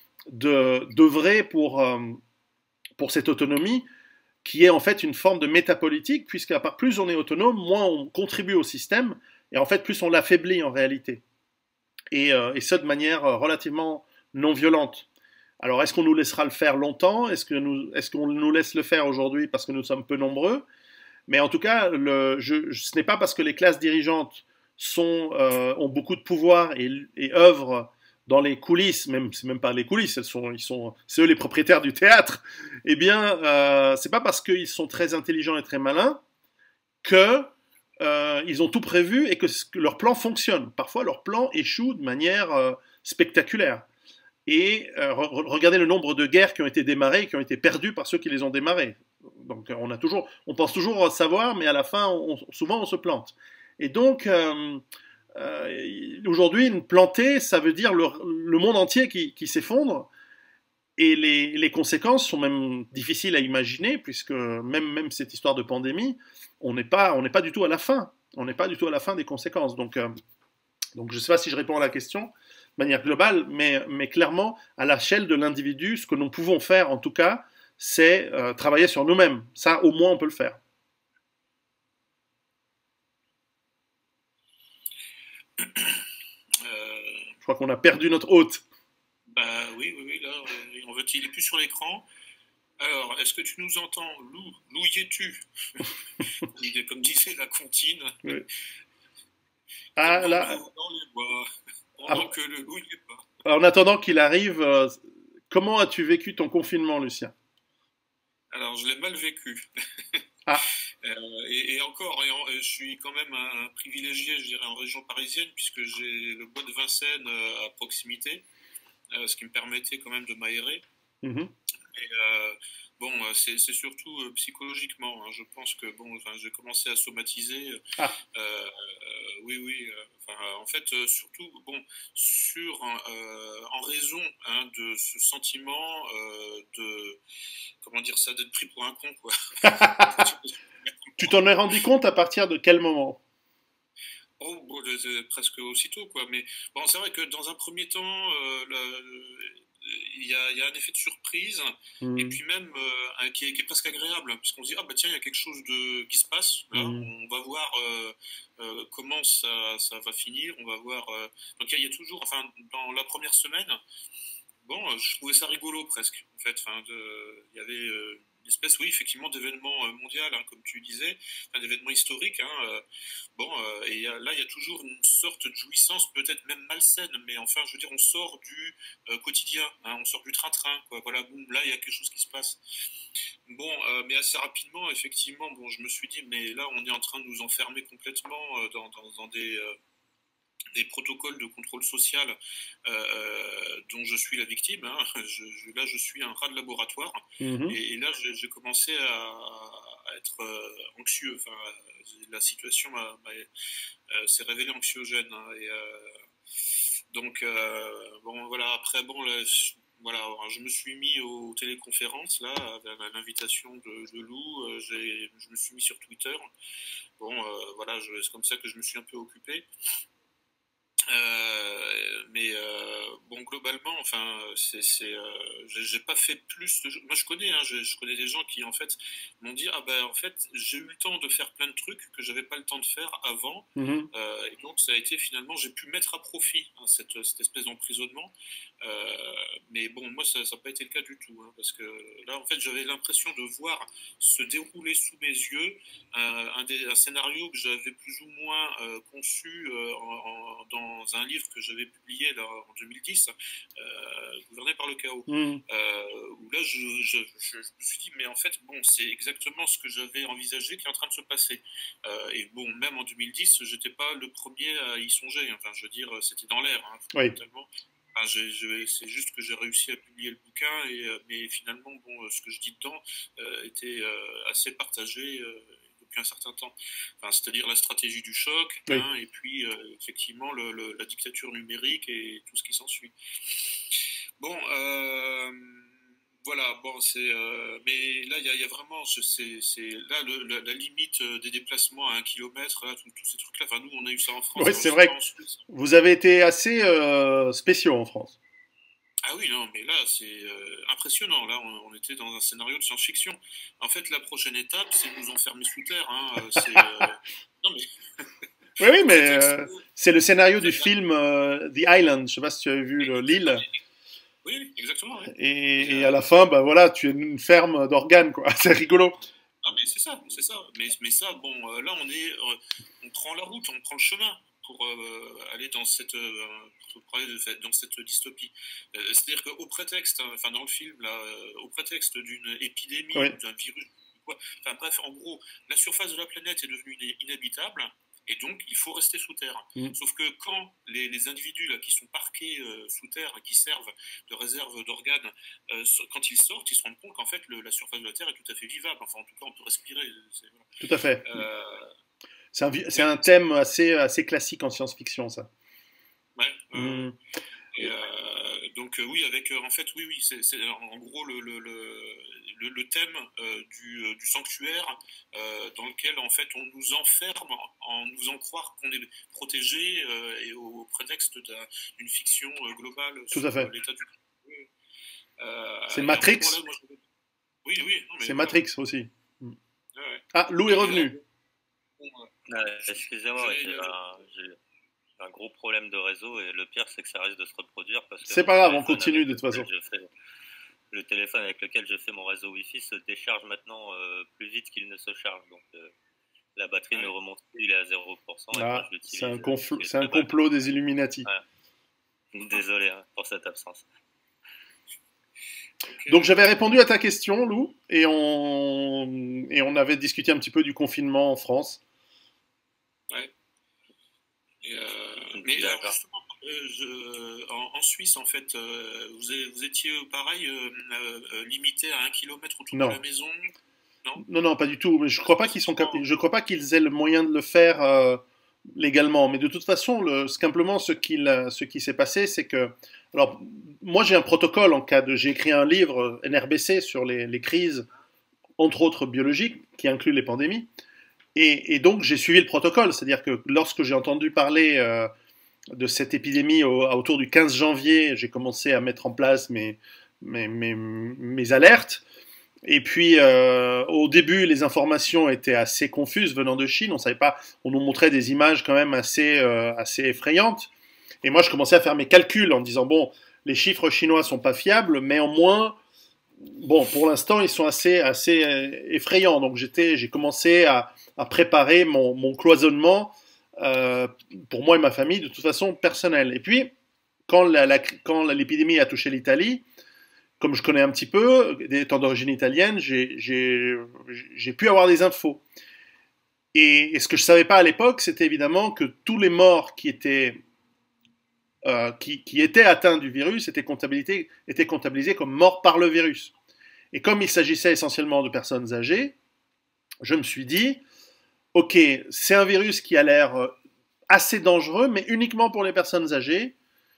d'œuvrer pour, euh, pour cette autonomie, qui est en fait une forme de métapolitique, puisque plus on est autonome, moins on contribue au système, et en fait plus on l'affaiblit en réalité. Et, euh, et ça de manière relativement non violente. Alors est-ce qu'on nous laissera le faire longtemps? Est-ce qu'on est qu'on nous laisse le faire aujourd'hui parce que nous sommes peu nombreux? Mais en tout cas, le, je, ce n'est pas parce que les classes dirigeantes sont, euh, ont beaucoup de pouvoir et, et œuvrent dans les coulisses, même c'est même pas les coulisses, elles sont, ils sont, c'est eux les propriétaires du théâtre. Eh bien, euh, c'est pas parce qu'ils sont très intelligents et très malins que euh, ils ont tout prévu et que, que leur plan fonctionne. Parfois, leur plan échoue de manière euh, spectaculaire. Et euh, re regardez le nombre de guerres qui ont été démarrées, et qui ont été perdues par ceux qui les ont démarrées. Donc, on a toujours, on pense toujours savoir, mais à la fin, on, souvent, on se plante. Et donc euh, Euh, aujourd'hui, planter, ça veut dire le, le monde entier qui, qui s'effondre, et les, les conséquences sont même difficiles à imaginer, puisque même, même cette histoire de pandémie, on n'est pas, on n'est pas du tout à la fin, on n'est pas du tout à la fin des conséquences. Donc, euh, donc je ne sais pas si je réponds à la question de manière globale, mais, mais clairement, à l'échelle de l'individu, ce que nous pouvons faire, en tout cas, c'est euh, travailler sur nous-mêmes. Ça, au moins, on peut le faire. Euh, je crois qu'on a perdu notre hôte. Bah oui, oui, oui, là, on veut il est plus sur l'écran. Alors, est-ce que tu nous entends, Lou? Lou, y es-tu? Comme disait la comptine. Oui. Ah, là... Dans les bois, pendant ah, que le loup n'y est pas. En attendant qu'il arrive, euh, comment as-tu vécu ton confinement, Lucien? Alors, je l'ai mal vécu. Ah. Euh, et, et encore, et en- je suis quand même un, un privilégié, je dirais, en région parisienne, puisque j'ai le bois de Vincennes euh, à proximité, euh, ce qui me permettait quand même de m'aérer. Mhm. Et, euh, bon, euh, c'est c'est surtout euh, psychologiquement, hein. Je pense que bon, enfin, j'ai commencé à somatiser. Ah, Euh, euh, oui, oui. euh, enfin, en fait, euh, surtout, bon, sur, euh, en raison hein, de ce sentiment euh, de, comment dire ça, d'être pris pour un con, quoi. tu t'en es rendu compte à partir de quel moment? Oh, bon, de- de- presque aussitôt, quoi. Mais bon, c'est vrai que dans un premier temps, euh, le- il y a, il y a un effet de surprise, et Mhm. puis même euh, un- qui, est, qui est presque agréable, puisqu'on se dit, ah bah tiens, il y a quelque chose de, qui se passe, là, Mhm. on va voir euh, euh, comment ça, ça va finir, on va voir... euh, Donc il y, a il y a toujours, enfin, dans la première semaine, bon, euh, je trouvais ça rigolo presque, en fait. Enfin, de, il y avait euh, une espèce, oui, effectivement, d'événement euh, mondial, hein, comme tu disais, un événement historique. Hein, euh, bon, euh, et euh, là, il y a toujours une sorte de jouissance, peut-être même malsaine, mais enfin, je veux dire, on sort du euh, quotidien, hein, on sort du train-train, quoi. Voilà, boum, là, il y a quelque chose qui se passe. Bon, euh, mais assez rapidement, effectivement, bon, je me suis dit, mais là, on est en train de nous enfermer complètement euh, dans, dans, dans des... euh, des protocoles de contrôle social euh, dont je suis la victime. Hein. Je, je, là, je suis un rat de laboratoire. Mhm. Et, et là, j'ai commencé à, à être euh, anxieux. Enfin, la situation euh, s'est révélée anxiogène. Hein. Et, euh, donc, euh, bon, voilà. Après, bon, là, je, voilà, je me suis mis aux téléconférences là, à l'invitation de, de Lou. Euh, je me suis mis sur Twitter. Bon, euh, voilà, c'est comme ça que je me suis un peu occupé. Euh, mais euh, bon, globalement, enfin, c'est, c'est, euh, j'ai pas fait plus. De... Moi, je connais, hein, je, je connais des gens qui en fait m'ont dit, ah ben, en fait, j'ai eu le temps de faire plein de trucs que j'avais pas le temps de faire avant, Mhm. euh, et donc ça a été finalement, j'ai pu mettre à profit hein, cette, cette espèce d'emprisonnement. Euh, mais bon, moi, ça n'a pas été le cas du tout, hein, parce que là, en fait, j'avais l'impression de voir se dérouler sous mes yeux un, un, des, un scénario que j'avais plus ou moins euh, conçu euh, en, en, dans un livre que j'avais publié là, en deux mille dix, euh, Gouverné par le chaos, Mhm. euh, où là je, je, je, je me suis dit mais en fait bon c'est exactement ce que j'avais envisagé qui est en train de se passer. Euh, et bon même en deux mille dix j'étais pas le premier à y songer, enfin je veux dire c'était dans l'air hein, fondamentalement. Oui. Enfin, c'est juste que j'ai réussi à publier le bouquin, et, mais finalement, bon, ce que je dis dedans euh, était euh, assez partagé euh, depuis un certain temps. Enfin, c'est-à-dire la stratégie du choc, Oui. hein, et puis euh, effectivement le, le, la dictature numérique et tout ce qui s'ensuit. Bon, euh, voilà, bon, c'est, euh, mais là, il y, y, a vraiment, c'est, c'est là le, la, la limite des déplacements à un kilomètre, là, tous ces trucs-là. Enfin, nous, on a eu ça en France. Oui, c'est vrai que vous avez été assez euh, spéciaux en France. Ah oui, non, mais là, c'est euh, impressionnant. Là, on, on était dans un scénario de science-fiction. En fait, la prochaine étape, c'est de nous enfermer sous terre. Hein. C'est, euh... non, mais... oui, oui, mais euh, c'est le scénario du film euh, The Island. Je sais pas si tu avais vu l'île. Oui, exactement. Oui. Et, et, et à la fin, bah voilà, tu es une ferme d'organes, quoi. C'est rigolo. Ah, mais c'est ça, c'est ça. Mais, mais ça, bon, euh, là, on est, euh, on prend la route, on prend le chemin pour euh, aller dans cette, euh, pour aller de, dans cette dystopie. Euh, C'est-à-dire qu'au prétexte, hein, enfin dans le film, là, euh, au prétexte d'une épidémie oui. ou d'un virus, quoi, enfin bref, en gros, la surface de la planète est devenue inhabitable. Et donc, il faut rester sous terre. Mmh. Sauf que quand les, les individus là, qui sont parqués euh, sous terre, qui servent de réserve d'organes, euh, quand ils sortent, ils se rendent compte qu'en fait, le, la surface de la Terre est tout à fait vivable. Enfin, en tout cas, on peut respirer. Voilà. Tout à fait. Euh, c'est un, oui. un thème assez, assez classique en science-fiction, ça. Ouais. Euh, mmh. Et euh, donc, euh, oui, avec, euh, en fait, oui, oui, c'est en gros le, le, le, le thème euh, du, du sanctuaire euh, dans lequel, en fait, on nous enferme en nous faisant croire qu'on est protégé euh, et au prétexte d'une fiction euh, globale Tout sur à fait. l'état du... Euh, c'est Matrix. Là, moi, je... Oui, oui. C'est Matrix voilà. aussi. Ouais, ouais. Ah, Lou est revenu. Ah, excusez-moi, j'ai un, un gros problème de réseau et le pire c'est que ça risque de se reproduire parce que c'est pas grave, on continue de toute façon. Fais, le téléphone avec lequel je fais mon réseau Wi-Fi se décharge maintenant euh, plus vite qu'il ne se charge, donc euh, la batterie ouais. ne remonte plus, il est à zéro pour cent. Ah, c'est un, euh, un complot des Illuminati. Ouais. Désolé hein, pour cette absence. Ok. Donc j'avais répondu à ta question, Lou, et on, et on avait discuté un petit peu du confinement en France. Ouais. Et, euh, Et mais puis alors d'accord. justement, euh, je- en, en Suisse, en fait, euh, vous, êtes- vous étiez euh, pareil, euh, euh, euh, limité à un kilomètre autour de la Non, maison, non? non, non, pas du tout. Mais je Parce crois que pas qu'ils sont, souvent, je crois pas qu'ils aient le moyen de le faire euh, légalement. Mais de toute façon, le, simplement ce qu'il, ce qui s'est passé, c'est que, alors, moi j'ai un protocole en cas de, j'ai écrit un livre N R B C sur les, les crises, entre autres biologiques, qui inclut les pandémies. Et, et donc j'ai suivi le protocole, c'est-à-dire que lorsque j'ai entendu parler euh, de cette épidémie au, autour du quinze janvier, j'ai commencé à mettre en place mes, mes, mes, mes alertes. Et puis, euh, au début, les informations étaient assez confuses venant de Chine. On savait pas, on nous montrait des images quand même assez, euh, assez effrayantes. Et moi, je commençais à faire mes calculs en disant bon, les chiffres chinois sont pas fiables, mais en moins, bon, pour l'instant, ils sont assez, assez euh, effrayants. Donc, j'étais, j'ai commencé à, à préparer mon, mon cloisonnement euh, pour moi et ma famille, de toute façon personnelle. Et puis, quand, la, la, quand l'épidémie a touché l'Italie, comme je connais un petit peu, étant d'origine italienne, j'ai, j'ai, j'ai pu avoir des infos. Et, et ce que je ne savais pas à l'époque, c'était évidemment que tous les morts qui étaient, euh, qui, qui étaient atteints du virus étaient comptabilisés, étaient comptabilisés comme morts par le virus. Et comme il s'agissait essentiellement de personnes âgées, je me suis dit, ok, c'est un virus qui a l'air assez dangereux, mais uniquement pour les personnes âgées.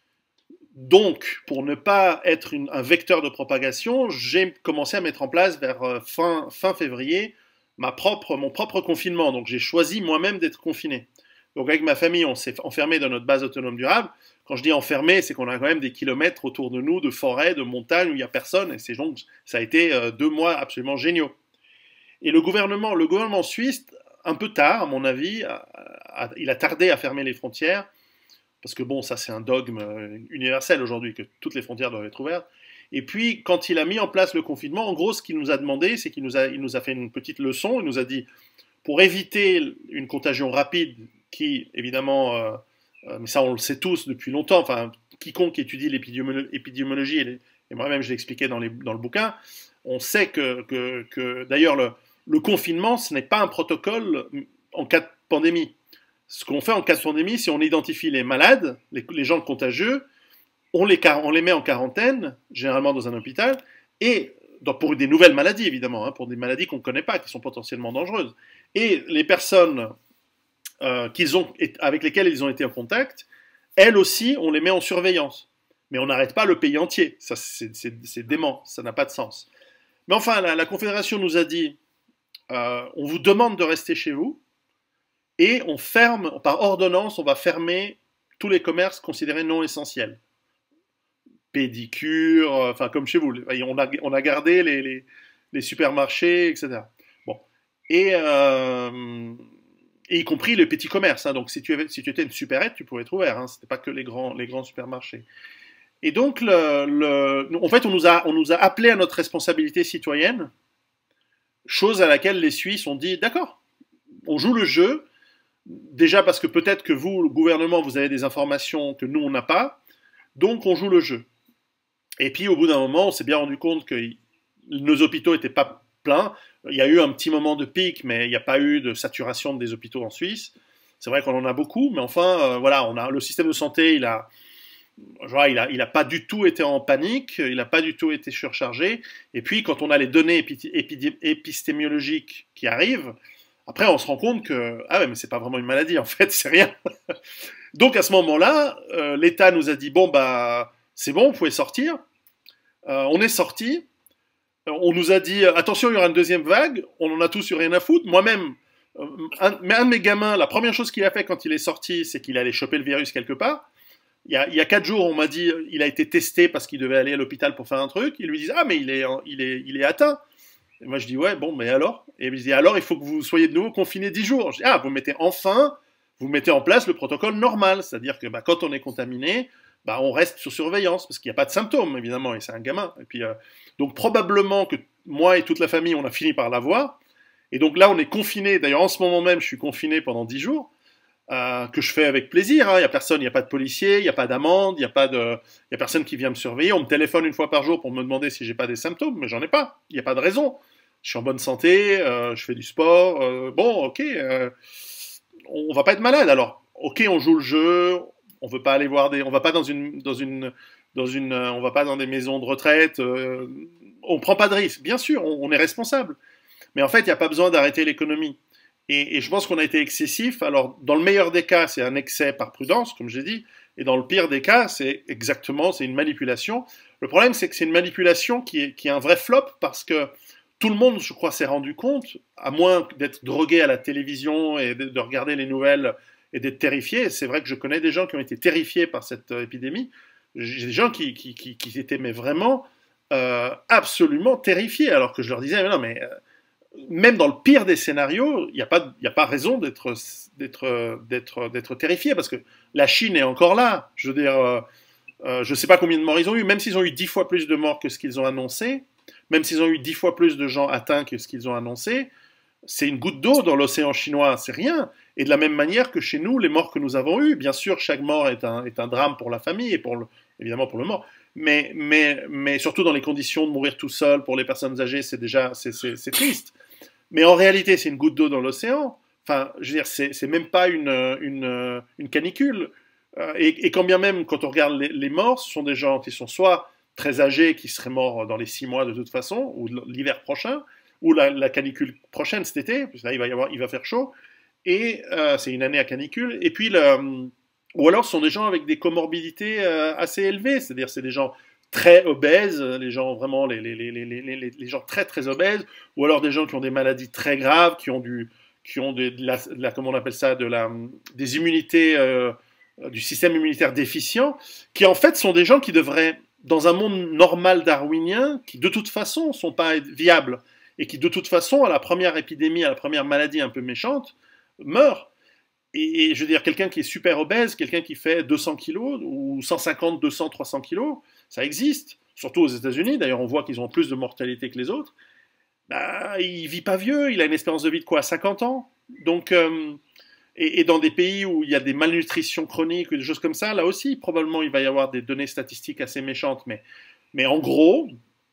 Donc, pour ne pas être une, un vecteur de propagation, j'ai commencé à mettre en place vers fin, fin février ma propre, mon propre confinement. Donc, j'ai choisi moi-même d'être confiné. Donc, avec ma famille, on s'est enfermé dans notre base autonome durable. Quand je dis enfermé, c'est qu'on a quand même des kilomètres autour de nous, de forêts, de montagnes où il n'y a personne. Et c'est donc, ça a été euh, deux mois absolument géniaux. Et le gouvernement, le gouvernement suisse, un peu tard, à mon avis, a, a, il a tardé à fermer les frontières. Parce que bon, ça c'est un dogme universel aujourd'hui, que toutes les frontières doivent être ouvertes. Et puis, quand il a mis en place le confinement, en gros, ce qu'il nous a demandé, c'est qu'il nous a, il nous a fait une petite leçon. Il nous a dit, pour éviter une contagion rapide, qui, évidemment, euh, euh, mais ça on le sait tous depuis longtemps, enfin, quiconque étudie l'épidémiologie, et, et moi-même je l'expliquais dans, les, dans le bouquin, on sait que, que, que d'ailleurs, le, le confinement, ce n'est pas un protocole en cas de pandémie. Ce qu'on fait en cas de pandémie, c'est on identifie les malades, les, les gens contagieux, on les, on les met en quarantaine, généralement dans un hôpital, et donc pour des nouvelles maladies, évidemment, hein, pour des maladies qu'on ne connaît pas, qui sont potentiellement dangereuses. Et les personnes euh, qu'ils ont, avec lesquelles ils ont été en contact, elles aussi, on les met en surveillance. Mais on n'arrête pas le pays entier. Ça, c'est, c'est, c'est dément, ça n'a pas de sens. Mais enfin, la, la Confédération nous a dit, euh, on vous demande de rester chez vous, et on ferme, par ordonnance, on va fermer tous les commerces considérés non essentiels. Pédicure, enfin comme chez vous, on a, on a gardé les, les, les supermarchés, et cetera. Bon. Et, euh, et y compris les petits commerces. Hein. Donc si tu, avais, si tu étais une supérette, tu pouvais être ouvert. Hein. Ce n'était pas que les grands, les grands supermarchés. Et donc, le, le, en fait, on nous, a, on nous a appelé à notre responsabilité citoyenne, chose à laquelle les Suisses ont dit, d'accord, on joue le jeu, déjà parce que peut-être que vous, le gouvernement, vous avez des informations que nous, on n'a pas, donc on joue le jeu. Et puis, au bout d'un moment, on s'est bien rendu compte que nos hôpitaux n'étaient pas pleins. Il y a eu un petit moment de pic, mais il n'y a pas eu de saturation des hôpitaux en Suisse. C'est vrai qu'on en a beaucoup, mais enfin, euh, voilà, on a, le système de santé, il a, genre, il a, il a pas du tout été en panique, il n'a pas du tout été surchargé. Et puis, quand on a les données épi- épi- épistémiologiques qui arrivent, après, on se rend compte que, ah ouais, mais c'est pas vraiment une maladie, en fait, c'est rien. Donc, à ce moment-là, euh, l'État nous a dit, bon, bah, c'est bon, vous pouvez sortir. Euh, on est sorti. On nous a dit, attention, il y aura une deuxième vague. On en a tous eu rien à foutre. Moi-même, euh, un, un de mes gamins, la première chose qu'il a fait quand il est sorti, c'est qu'il allait choper le virus quelque part. Il y a, il y a quatre jours, on m'a dit, il a été testé parce qu'il devait aller à l'hôpital pour faire un truc. Ils lui disent, ah, mais il est, il est, il est atteint. Et moi, je dis, ouais, bon, mais alors? Et il me dit, alors, il faut que vous soyez de nouveau confiné dix jours. Je dis, ah, vous mettez enfin, vous mettez en place le protocole normal. C'est-à-dire que bah, quand on est contaminé, bah, on reste sous surveillance, parce qu'il n'y a pas de symptômes, évidemment, et c'est un gamin. Et puis, euh, donc, probablement que moi et toute la famille, on a fini par l'avoir. Et donc là, on est confiné. D'ailleurs, en ce moment même, je suis confiné pendant dix jours. euh, que je fais avec plaisir. Hein. Il y a personne, il n'y a pas de policier, il n'y a pas d'amende, il n'y a pas de, il y a personne qui vient me surveiller. On me téléphone une fois par jour pour me demander si j'ai pas des symptômes, mais j'en ai pas. Il n'y a pas de raison. Je suis en bonne santé, euh, je fais du sport. Euh, bon, ok, euh, on va pas être malade. Alors, ok, on joue le jeu. On veut pas aller voir des, on va pas dans une, dans une, dans une, euh, on va pas dans des maisons de retraite. Euh, on prend pas de risque. Bien sûr, on, on est responsable. Mais en fait, il n'y a pas besoin d'arrêter l'économie. Et, et je pense qu'on a été excessif. Alors, dans le meilleur des cas, c'est un excès par prudence, comme j'ai dit. Et dans le pire des cas, c'est exactement, c'est une manipulation. Le problème, c'est que c'est une manipulation qui est, qui est un vrai flop parce que tout le monde, je crois, s'est rendu compte, à moins d'être drogué à la télévision et de, de regarder les nouvelles et d'être terrifié. C'est vrai que je connais des gens qui ont été terrifiés par cette euh, épidémie. J'ai des gens qui, qui, qui, qui étaient mais vraiment euh, absolument terrifiés, alors que je leur disais, mais non, mais euh, même dans le pire des scénarios, il n'y a pas, il y a pas raison d'être, d'être, d'être, d'être terrifié, parce que la Chine est encore là. Je veux dire, euh, euh, je ne sais pas combien de morts ils ont eu, même s'ils ont eu dix fois plus de morts que ce qu'ils ont annoncé, même s'ils ont eu dix fois plus de gens atteints que ce qu'ils ont annoncé, c'est une goutte d'eau dans l'océan chinois, c'est rien. Et de la même manière que chez nous, les morts que nous avons eus, bien sûr, chaque mort est un, est un drame pour la famille et pour le, évidemment pour le mort, mais, mais, mais surtout dans les conditions de mourir tout seul pour les personnes âgées, c'est déjà c'est, c'est, c'est triste. Mais en réalité, c'est une goutte d'eau dans l'océan. Enfin, je veux dire, c'est, c'est même pas une, une, une canicule. Et, et quand bien même, quand on regarde les, les morts, ce sont des gens qui sont soit très âgés, qui seraient morts dans les six mois de toute façon, ou l'hiver prochain, ou la, la canicule prochaine cet été, parce que là, il va, y avoir, il va faire chaud, et euh, c'est une année à canicule, et puis, le, ou alors ce sont des gens avec des comorbidités euh, assez élevées, c'est-à-dire c'est des gens très obèses, les gens vraiment, les, les, les, les, les, les gens très très obèses, ou alors des gens qui ont des maladies très graves, qui ont du, qui ont de, de, la, de la, comment on appelle ça, de la, des immunités, euh, du système immunitaire déficient, qui en fait sont des gens qui devraient, dans un monde normal darwinien, qui de toute façon ne sont pas viables, et qui de toute façon, à la première épidémie, à la première maladie un peu méchante, meurt. Et, et je veux dire, quelqu'un qui est super obèse, quelqu'un qui fait deux cents kilos, ou cent cinquante, deux cents, trois cents kilos, ça existe, surtout aux États-Unis, d'ailleurs on voit qu'ils ont plus de mortalité que les autres, bah, il vit pas vieux, il a une espérance de vie de quoi, cinquante ans. Donc, euh, et, et dans des pays où il y a des malnutritions chroniques ou des choses comme ça, là aussi, probablement il va y avoir des données statistiques assez méchantes, mais, mais en gros,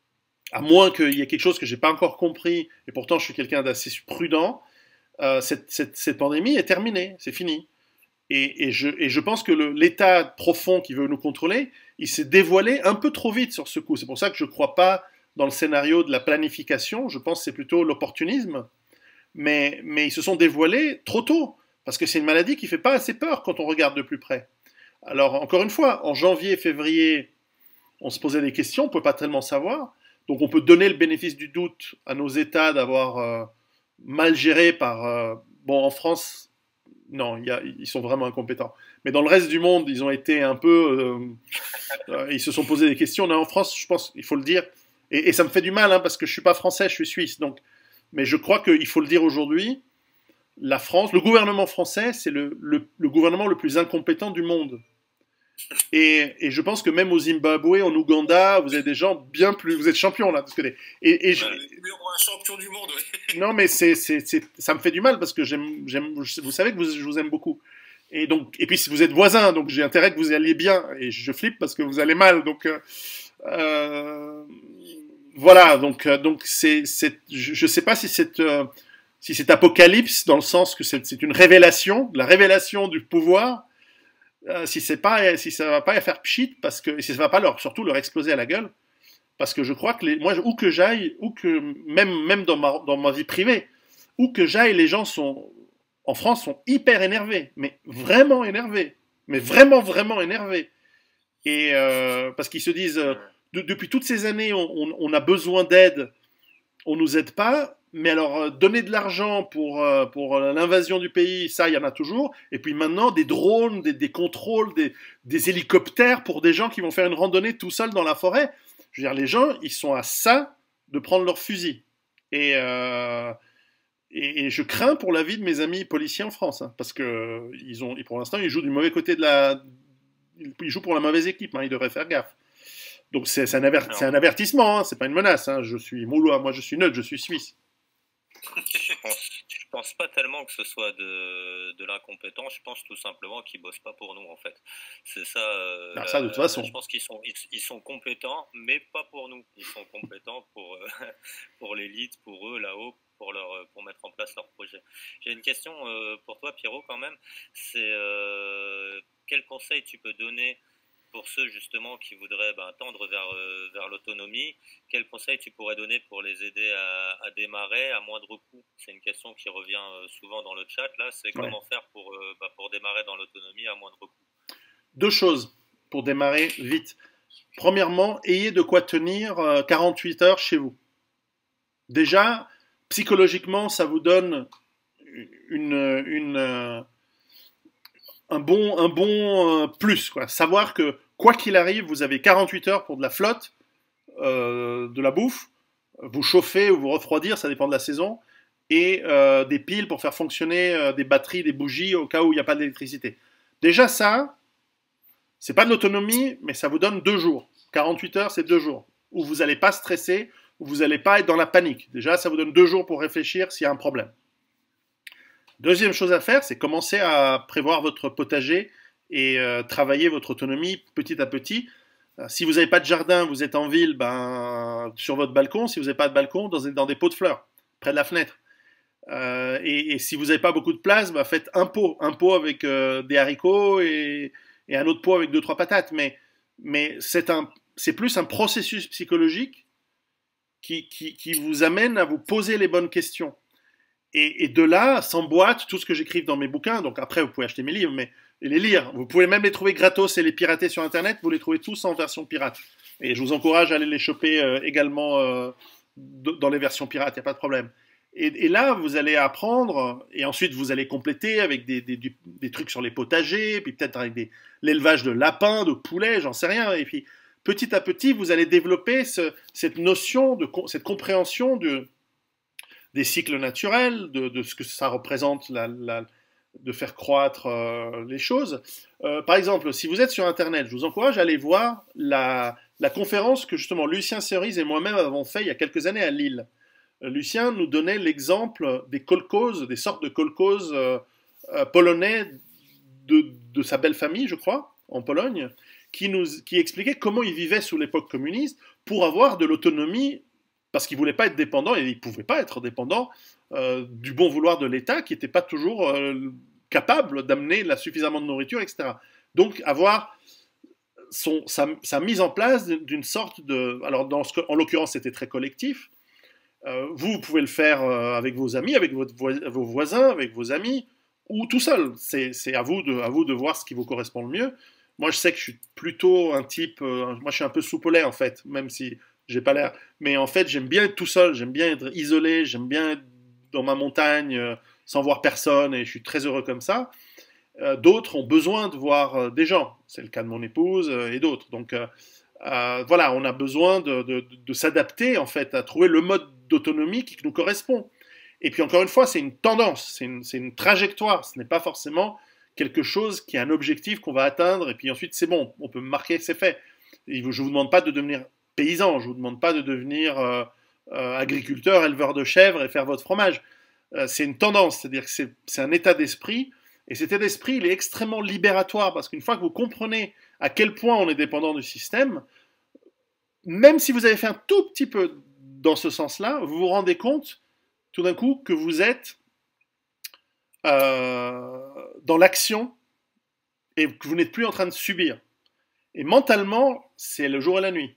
à moins qu'il y ait quelque chose que j'ai pas encore compris, et pourtant je suis quelqu'un d'assez prudent, euh, cette, cette, cette pandémie est terminée, c'est fini. Et, et, je, et je pense que le, l'État profond qui veut nous contrôler, il s'est dévoilé un peu trop vite sur ce coup. C'est pour ça que je ne crois pas dans le scénario de la planification, je pense que c'est plutôt l'opportunisme. Mais, mais ils se sont dévoilés trop tôt, parce que c'est une maladie qui ne fait pas assez peur quand on regarde de plus près. Alors, encore une fois, en janvier, février, on se posait des questions, on ne peut pas tellement savoir. Donc on peut donner le bénéfice du doute à nos États d'avoir euh, mal géré par... Euh, bon, en France, non, y a, ils sont vraiment incompétents. Mais dans le reste du monde, ils ont été un peu... Euh, euh, ils se sont posé des questions. Là, en France, je pense, il faut le dire, et, et ça me fait du mal, hein, parce que je ne suis pas français, je suis suisse. Donc, mais je crois qu'il faut le dire aujourd'hui, la France, le gouvernement français, c'est le, le, le gouvernement le plus incompétent du monde. Et, et je pense que même au Zimbabwe, en Ouganda, vous êtes des gens bien plus... Vous êtes champions, là. Parce que des, et, et je, un champion du monde, oui. Non, mais c'est, c'est, c'est, ça me fait du mal, parce que j'aime, j'aime, vous savez que vous, je vous aime beaucoup. Et, donc, et puis vous êtes voisins, donc j'ai intérêt que vous alliez bien. Et je flippe parce que vous allez mal. Donc, euh, euh, voilà, donc, donc c'est, c'est, je ne sais pas si c'est, euh, si c'est apocalypse, dans le sens que c'est, c'est une révélation, la révélation du pouvoir, Euh, si c'est pas, si ça va pas faire pchit, parce que, et si ça va pas leur, surtout leur exploser à la gueule, parce que je crois que les, moi, où que j'aille, où que, même, même dans ma, dans ma vie privée, où que j'aille, les gens sont, en France, sont hyper énervés, mais vraiment énervés, mais vraiment, vraiment énervés. Et, euh, parce qu'ils se disent, euh, de, depuis toutes ces années, on, on, on a besoin d'aide, on nous aide pas, mais alors, euh, donner de l'argent pour, euh, pour l'invasion du pays, ça, il y en a toujours. Et puis maintenant, des drones, des, des contrôles, des, des hélicoptères pour des gens qui vont faire une randonnée tout seuls dans la forêt. Je veux dire, les gens, ils sont à ça de prendre leur fusil. Et, euh, et, et je crains pour la vie de mes amis policiers en France, hein, parce que ils ont, pour l'instant, ils jouent du mauvais côté de la... Ils jouent pour la mauvaise équipe, hein, ils devraient faire gaffe. Donc c'est, c'est, un, aver... c'est un avertissement, hein, c'est pas une menace. Hein. Je suis Moulois, moi je suis neutre, je suis suisse. Je pense, je pense pas tellement que ce soit de, de l'incompétence, je pense tout simplement qu'ils bossent pas pour nous en fait. C'est ça, euh, Alors ça, de toute la- je façon. pense qu'ils sont, ils, ils sont compétents, mais pas pour nous. Ils sont compétents pour, euh, pour l'élite, pour eux là-haut, pour, leur, euh, pour mettre en place leur projet. J'ai une question euh, pour toi, Pierrot, quand même. C'est euh, quel conseil tu peux donner pour ceux justement qui voudraient ben, tendre vers, euh, vers l'autonomie? Quels conseils tu pourrais donner pour les aider à, à démarrer à moindre coût? C'est une question qui revient euh, souvent dans le chat là, c'est Ouais. comment faire pour, euh, bah, pour démarrer dans l'autonomie à moindre coût. Deux choses pour démarrer vite. Premièrement, ayez de quoi tenir euh, quarante-huit heures chez vous. Déjà, psychologiquement, ça vous donne une, une, euh, un bon, un bon euh, plus. Quoi. Savoir que, quoi qu'il arrive, vous avez quarante-huit heures pour de la flotte, euh, de la bouffe, vous chauffer ou vous refroidir, ça dépend de la saison, et euh, des piles pour faire fonctionner euh, des batteries, des bougies au cas où il n'y a pas d'électricité. Déjà ça, c'est pas de l'autonomie, mais ça vous donne deux jours. quarante-huit heures, c'est deux jours. Où vous n'allez pas stresser, où vous n'allez pas être dans la panique. Déjà, ça vous donne deux jours pour réfléchir s'il y a un problème. Deuxième chose à faire, c'est commencer à prévoir votre potager et euh, travailler votre autonomie petit à petit. Euh, si vous n'avez pas de jardin, vous êtes en ville, ben, sur votre balcon. Si vous n'avez pas de balcon, dans, dans des pots de fleurs, près de la fenêtre. Euh, et, et si vous n'avez pas beaucoup de place, ben, faites un pot. Un pot avec euh, des haricots et, et un autre pot avec deux, trois patates. Mais, mais c'est, un, c'est plus un processus psychologique qui, qui, qui vous amène à vous poser les bonnes questions. Et, et de là s'emboîte tout ce que j'écrive dans mes bouquins. Donc après, vous pouvez acheter mes livres, mais et les lire. Vous pouvez même les trouver gratos et les pirater sur Internet. Vous les trouvez tous en version pirate. Et je vous encourage à aller les choper euh, également euh, dans les versions pirates, il n'y a pas de problème. Et, et là, vous allez apprendre, et ensuite vous allez compléter avec des, des, des trucs sur les potagers, puis peut-être avec des, l'élevage de lapins, de poulets, j'en sais rien. Et puis petit à petit, vous allez développer ce, cette notion, de, cette compréhension de, des cycles naturels, de, de ce que ça représente, la, la, de faire croître euh, les choses. Euh, par exemple, si vous êtes sur Internet, je vous encourage à aller voir la, la conférence que justement Lucien Cerise et moi-même avons fait il y a quelques années à Lille. Euh, Lucien nous donnait l'exemple des kolkhozes, des sortes de kolkhozes euh, euh, polonais de, de sa belle famille, je crois, en Pologne, qui, nous, qui expliquait comment ils vivaient sous l'époque communiste pour avoir de l'autonomie, parce qu'ils ne voulaient pas être dépendants, et ils ne pouvaient pas être dépendants euh, du bon vouloir de l'État, qui n'était pas toujours euh, capable d'amener la, suffisamment de nourriture, et cetera. Donc avoir son, sa, sa mise en place d'une sorte de... Alors dans ce, en l'occurrence, c'était très collectif. Euh, vous, vous pouvez le faire euh, avec vos amis, avec votre, vos voisins, avec vos amis, ou tout seul. C'est, c'est à, vous de, à vous de voir ce qui vous correspond le mieux. Moi, je sais que je suis plutôt un type... Euh, moi, je suis un peu soupe au lait, en fait, même si j'ai pas l'air... Mais en fait, j'aime bien être tout seul, j'aime bien être isolé, j'aime bien être dans ma montagne, euh, sans voir personne, et je suis très heureux comme ça. Euh, d'autres ont besoin de voir euh, des gens. C'est le cas de mon épouse euh, et d'autres. Donc, euh, euh, voilà, on a besoin de, de, de s'adapter, en fait, à trouver le mode d'autonomie qui nous correspond. Et puis, encore une fois, c'est une tendance, c'est une, c'est une trajectoire. Ce n'est pas forcément quelque chose qui est un objectif qu'on va atteindre, et puis ensuite, c'est bon, on peut marquer, c'est fait. Et je ne vous demande pas de devenir paysan, je ne vous demande pas de devenir euh, euh, agriculteur, éleveur de chèvres et faire votre fromage. Euh, c'est une tendance, c'est-à-dire que c'est, c'est un état d'esprit, et cet état d'esprit, il est extrêmement libératoire, parce qu'une fois que vous comprenez à quel point on est dépendant du système, même si vous avez fait un tout petit peu dans ce sens-là, vous vous rendez compte, tout d'un coup, que vous êtes euh, dans l'action, et que vous n'êtes plus en train de subir. Et mentalement, c'est le jour et la nuit.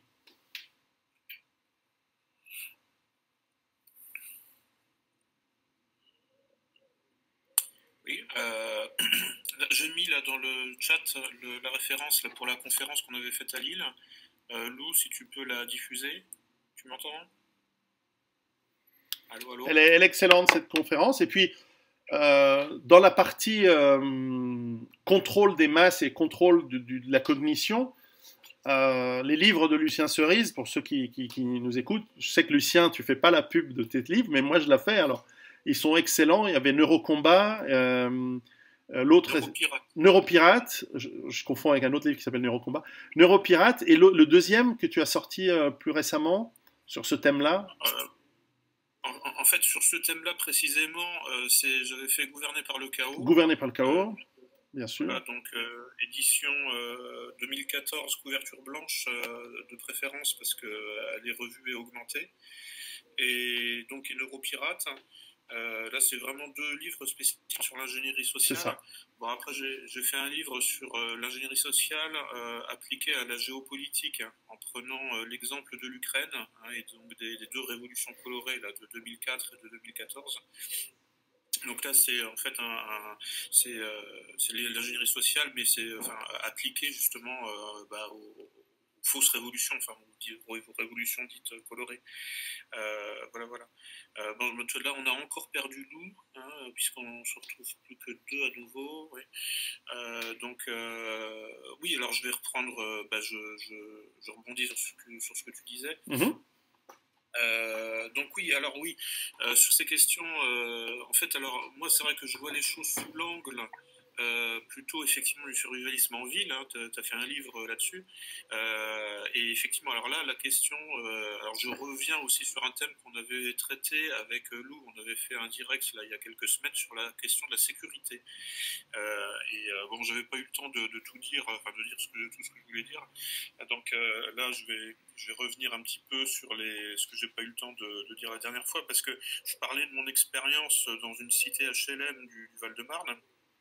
Oui, euh, j'ai mis là dans le chat le, la référence là, pour la conférence qu'on avait faite à Lille. Euh, Lou, si tu peux la diffuser. Tu m'entends? Allô, allô. Elle est, elle est excellente, cette conférence. Et puis, euh, dans la partie euh, contrôle des masses et contrôle de, de, de la cognition, euh, les livres de Lucien Cerise, pour ceux qui, qui, qui nous écoutent, je sais que Lucien, tu fais pas la pub de tes livres, mais moi je la fais. Alors, ils sont excellents. Il y avait Neurocombat, euh, l'autre Neuropirate. Neuropirate. Je, je confonds avec un autre livre qui s'appelle Neurocombat. Neuropirate et le, le deuxième que tu as sorti euh, plus récemment sur ce thème-là. Euh, En, en, fait, sur ce thème-là précisément, euh, j'avais fait Gouverner par le chaos. Gouverner par le chaos, euh, bien sûr. Voilà, donc euh, édition euh, deux mille quatorze, couverture blanche euh, de préférence parce qu'elle est revue et augmentée. Et donc Neuropirate. Euh, là, c'est vraiment deux livres spécifiques sur l'ingénierie sociale. C'est ça. Bon, après, j'ai fait un livre sur euh, l'ingénierie sociale euh, appliquée à la géopolitique, hein, en prenant euh, l'exemple de l'Ukraine, hein, et donc des, des, deux révolutions colorées là, de deux mille quatre et de deux mille quatorze. Donc là, c'est en fait un, un c'est euh, l'ingénierie sociale, mais c'est enfin, appliqué justement euh, bah, aux, aux fausses révolutions, enfin aux révolutions dites colorées. Euh, voilà, voilà. Euh, bon, là, on a encore perdu Lou, hein, puisqu'on se retrouve plus que deux à nouveau. Oui. Euh, donc, euh, oui, alors je vais reprendre, euh, bah, je, je, je rebondis sur ce que, sur ce que tu disais. Mm-hmm. Euh, donc oui, alors oui, euh, sur ces questions, euh, en fait, alors moi c'est vrai que je vois les choses sous l'angle euh, plutôt effectivement du survivalisme en ville, hein, tu as fait un livre là-dessus, euh, et effectivement, alors là, la question, euh, alors je reviens aussi sur un thème qu'on avait traité avec Lou, on avait fait un direct là il y a quelques semaines sur la question de la sécurité, euh, et euh, bon, j'avais pas eu le temps de, de tout dire, enfin de dire ce que, tout ce que je voulais dire, donc euh, là je vais je vais revenir un petit peu sur les, ce que j'ai pas eu le temps de, de dire la dernière fois, parce que je parlais de mon expérience dans une cité H L M du, du Val-de-Marne.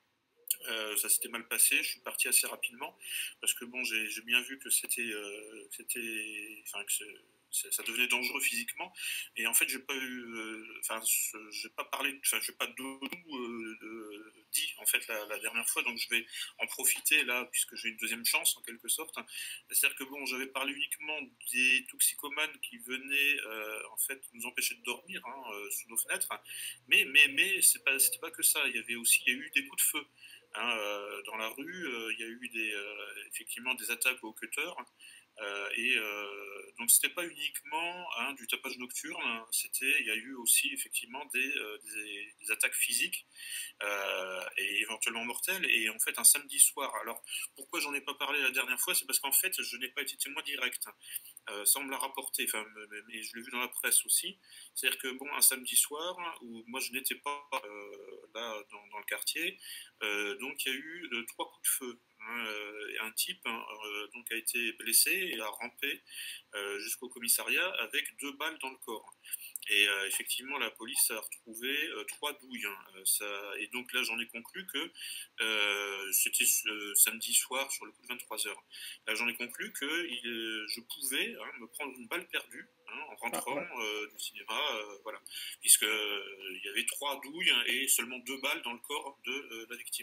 Euh, ça s'était mal passé, je suis parti assez rapidement, parce que bon, j'ai bien vu que c'était, euh, c'était, enfin, que ça devenait dangereux physiquement, et en fait, j'ai pas eu, enfin, euh, j'ai pas parlé, enfin, j'ai pas de tout euh, dit en fait la, la dernière fois, donc je vais en profiter là, puisque j'ai une deuxième chance en quelque sorte. C'est-à-dire que bon, j'avais parlé uniquement des toxicomanes qui venaient euh, en fait nous empêcher de dormir hein, euh, sous nos fenêtres, mais mais mais c'est pas, c'était pas que ça. Il y avait aussi, il y a eu des coups de feu. Hein, euh, dans la rue, euh, il y a eu des, euh, effectivement des attaques au cutter. Euh, et euh, donc c'était pas uniquement hein, du tapage nocturne, hein, c'était, il y a eu aussi effectivement des, euh, des, des attaques physiques euh, et éventuellement mortelles. Et en fait un samedi soir. Alors pourquoi j'en ai pas parlé la dernière fois, c'est parce qu'en fait je n'ai pas été témoin direct. Euh, ça on me l'a rapporté, enfin, mais je l'ai vu dans la presse aussi. C'est-à-dire que bon, un samedi soir où moi je n'étais pas euh, là dans, dans le quartier, euh, donc il y a eu euh, trois coups de feu. Hein, euh, un type hein, euh, donc a été blessé et a rampé euh, jusqu'au commissariat avec deux balles dans le corps. Et euh, effectivement, la police a retrouvé euh, trois douilles. Hein, ça, et donc là, j'en ai conclu que euh, c'était euh, samedi soir sur le coup de vingt-trois heures. Là, j'en ai conclu que il, euh, je pouvais hein, me prendre une balle perdue hein, en rentrant ah, ouais. euh, du cinéma, euh, voilà, puisque euh, il y avait trois douilles et seulement deux balles dans le corps de euh, la victime.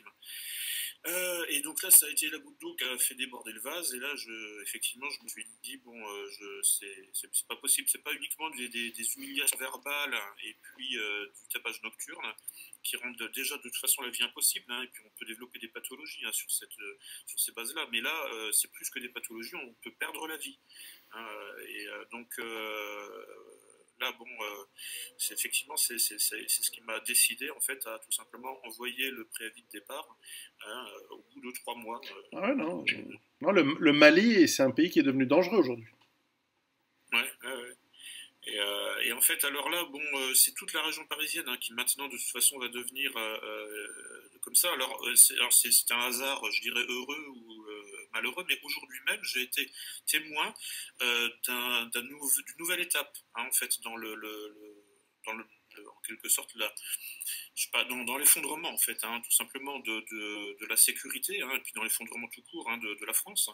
Euh, et donc là, ça a été la goutte d'eau qui a fait déborder le vase. Et là, je, effectivement, je me suis dit, bon, euh, c'est pas possible. C'est pas uniquement des, des, des humiliations verbales et puis euh, du tapage nocturne qui rendent déjà de toute façon la vie impossible. Hein, et puis on peut développer des pathologies hein, sur, cette, euh, sur ces bases-là. Mais là, euh, c'est plus que des pathologies, on peut perdre la vie. Hein, et euh, donc... Euh, là, bon, euh, c'est effectivement, c'est ce qui m'a décidé en fait à tout simplement envoyer le préavis de départ hein, au bout de trois mois. Euh, ah ouais, non, non le, le Mali, c'est un pays qui est devenu dangereux aujourd'hui. Ouais, ouais, ouais. Et, euh, et en fait, alors là, bon, euh, c'est toute la région parisienne hein, qui maintenant, de toute façon, va devenir euh, euh, comme ça. Alors, c'est un hasard, je dirais, heureux ou euh, malheureux, mais aujourd'hui même, j'ai été témoin euh, d'une un, nou nouvelle étape, hein, en fait, dans le, le, le, dans le en quelque sorte, la, je sais pas, dans, dans l'effondrement, en fait, hein, tout simplement de, de, de la sécurité, hein, et puis dans l'effondrement tout court hein, de, de la France.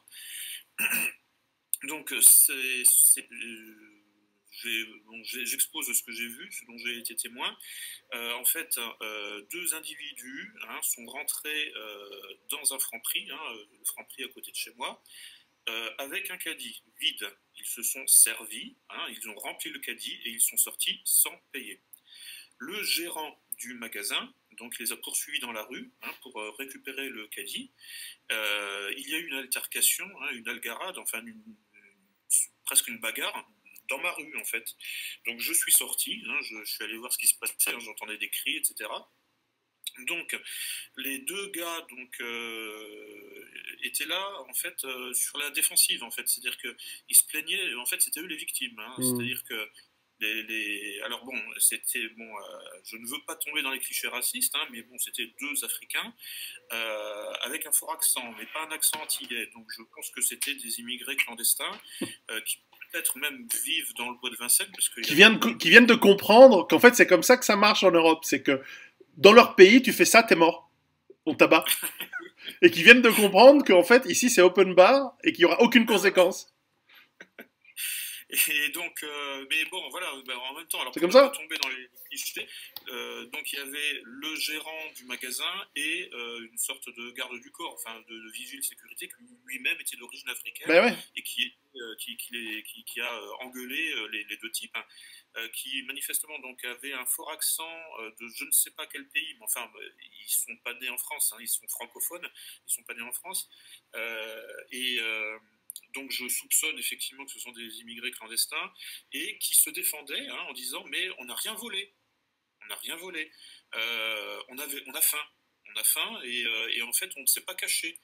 Donc, c'est... Euh, j'expose bon, ce que j'ai vu, ce dont j'ai été témoin. Euh, en fait, euh, deux individus hein, sont rentrés euh, dans un Franprix, hein, le Franprix à côté de chez moi, euh, avec un caddie vide. Ils se sont servis, hein, ils ont rempli le caddie et ils sont sortis sans payer. Le gérant du magasin donc les a poursuivis dans la rue hein, pour euh, récupérer le caddie. Euh, il y a eu une altercation, hein, une algarade, enfin une, une, presque une bagarre dans ma rue en fait. Donc je suis sorti, hein, je, je suis allé voir ce qui se passait, hein, j'entendais des cris, et cetera. Donc les deux gars donc euh, étaient là en fait euh, sur la défensive en fait, c'est-à-dire que ils se plaignaient, en fait c'était eux les victimes, hein, mmh. C'est-à-dire que Les, les... Alors bon, c'était bon. Euh, je ne veux pas tomber dans les clichés racistes, hein, mais bon, c'était deux Africains euh, avec un fort accent, mais pas un accent antillais. Donc je pense que c'était des immigrés clandestins euh, qui peut-être même vivent dans le bois de Vincennes, parce que qui viennent, qui viennent de comprendre qu'en fait c'est comme ça que ça marche en Europe, c'est que dans leur pays tu fais ça, t'es mort, on t'abat, et qui viennent de comprendre qu'en fait ici c'est open bar et qu'il y aura aucune conséquence. Et donc, euh, mais bon, voilà, ben, en même temps, alors c'est pour comme ne ça. pas tomber dans les clichés, euh, donc il y avait le gérant du magasin et euh, une sorte de garde du corps, enfin de, de vigile sécurité, qui lui-même était d'origine africaine Ben ouais. et qui, euh, qui, qui, les, qui, qui a engueulé euh, les, les deux types, hein, euh, qui manifestement donc avait un fort accent euh, de je ne sais pas quel pays, mais enfin ils sont pas nés en France, hein, ils sont francophones, ils sont pas nés en France, euh, et euh, donc je soupçonne effectivement que ce sont des immigrés clandestins et qui se défendaient hein, en disant mais on n'a rien volé, on n'a rien volé, euh, on, avait, on a faim, on a faim et, euh, et en fait on ne s'est pas caché.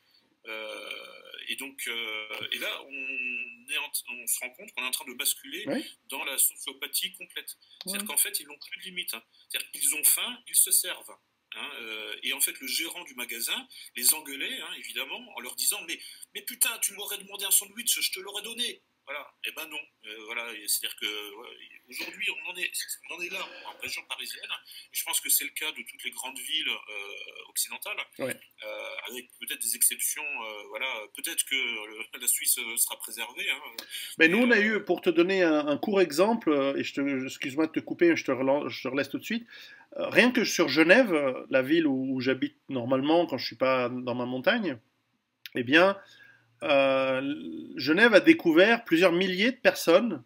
Euh, et donc euh, et là on, est en, on se rend compte qu'on est en train de basculer ouais. dans la sociopathie complète. C'est-à-dire ouais. qu'en fait ils n'ont plus de limite. Hein. C'est-à-dire qu'ils ont faim, ils se servent. Hein, euh, et en fait le gérant du magasin les engueulait hein, évidemment en leur disant mais, mais putain tu m'aurais demandé un sandwich, je te l'aurais donné. Voilà, et ben non. Euh, voilà, c'est-à-dire que ouais, aujourd'hui on en est, on en est là en région parisienne. Et je pense que c'est le cas de toutes les grandes villes euh, occidentales, ouais. euh, avec peut-être des exceptions. Euh, voilà, peut-être que le, la Suisse sera préservée. Hein, mais nous on a euh, eu, pour te donner un, un court exemple, et je te, excuse-moi de te couper, je te, relance, je te relaisse tout de suite. Euh, rien que sur Genève, la ville où, où j'habite normalement quand je suis pas dans ma montagne, eh bien. Euh, Genève a découvert plusieurs milliers de personnes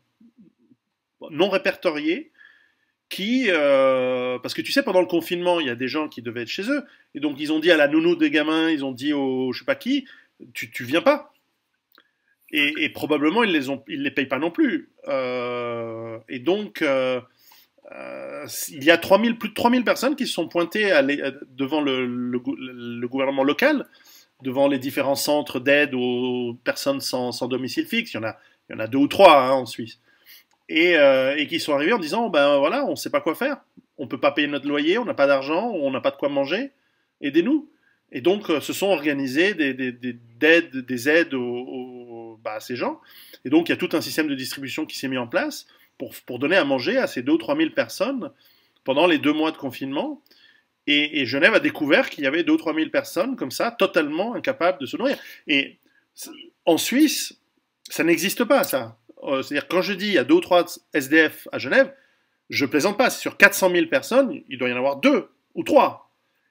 non répertoriées qui, euh, parce que tu sais, pendant le confinement, il y a des gens qui devaient être chez eux, et donc ils ont dit à la nounou des gamins, ils ont dit au je sais pas qui, tu, tu viens pas. Et, et probablement ils les ont, ils les payent pas non plus. Euh, et donc euh, euh, il y a trois mille, plus de trois mille personnes qui se sont pointées à les, devant le, le, le gouvernement local, devant les différents centres d'aide aux personnes sans, sans domicile fixe. Il y en a, il y en a deux ou trois hein, en Suisse. Et, euh, et qui sont arrivés en disant, ben voilà, on ne sait pas quoi faire. On ne peut pas payer notre loyer, on n'a pas d'argent, on n'a pas de quoi manger. Aidez-nous. Et donc, euh, se sont organisés des, des, des, aides, des aides aux, aux, bah, à ces gens. Et donc, il y a tout un système de distribution qui s'est mis en place pour, pour donner à manger à ces deux ou trois mille personnes pendant les deux mois de confinement. Et, et Genève a découvert qu'il y avait deux ou trois mille personnes comme ça, totalement incapables de se nourrir. Et en Suisse, ça n'existe pas, ça. Euh, c'est-à-dire, quand je dis il y a deux ou trois S D F à Genève, je plaisante pas. Sur quatre cent mille personnes, il doit y en avoir deux ou trois.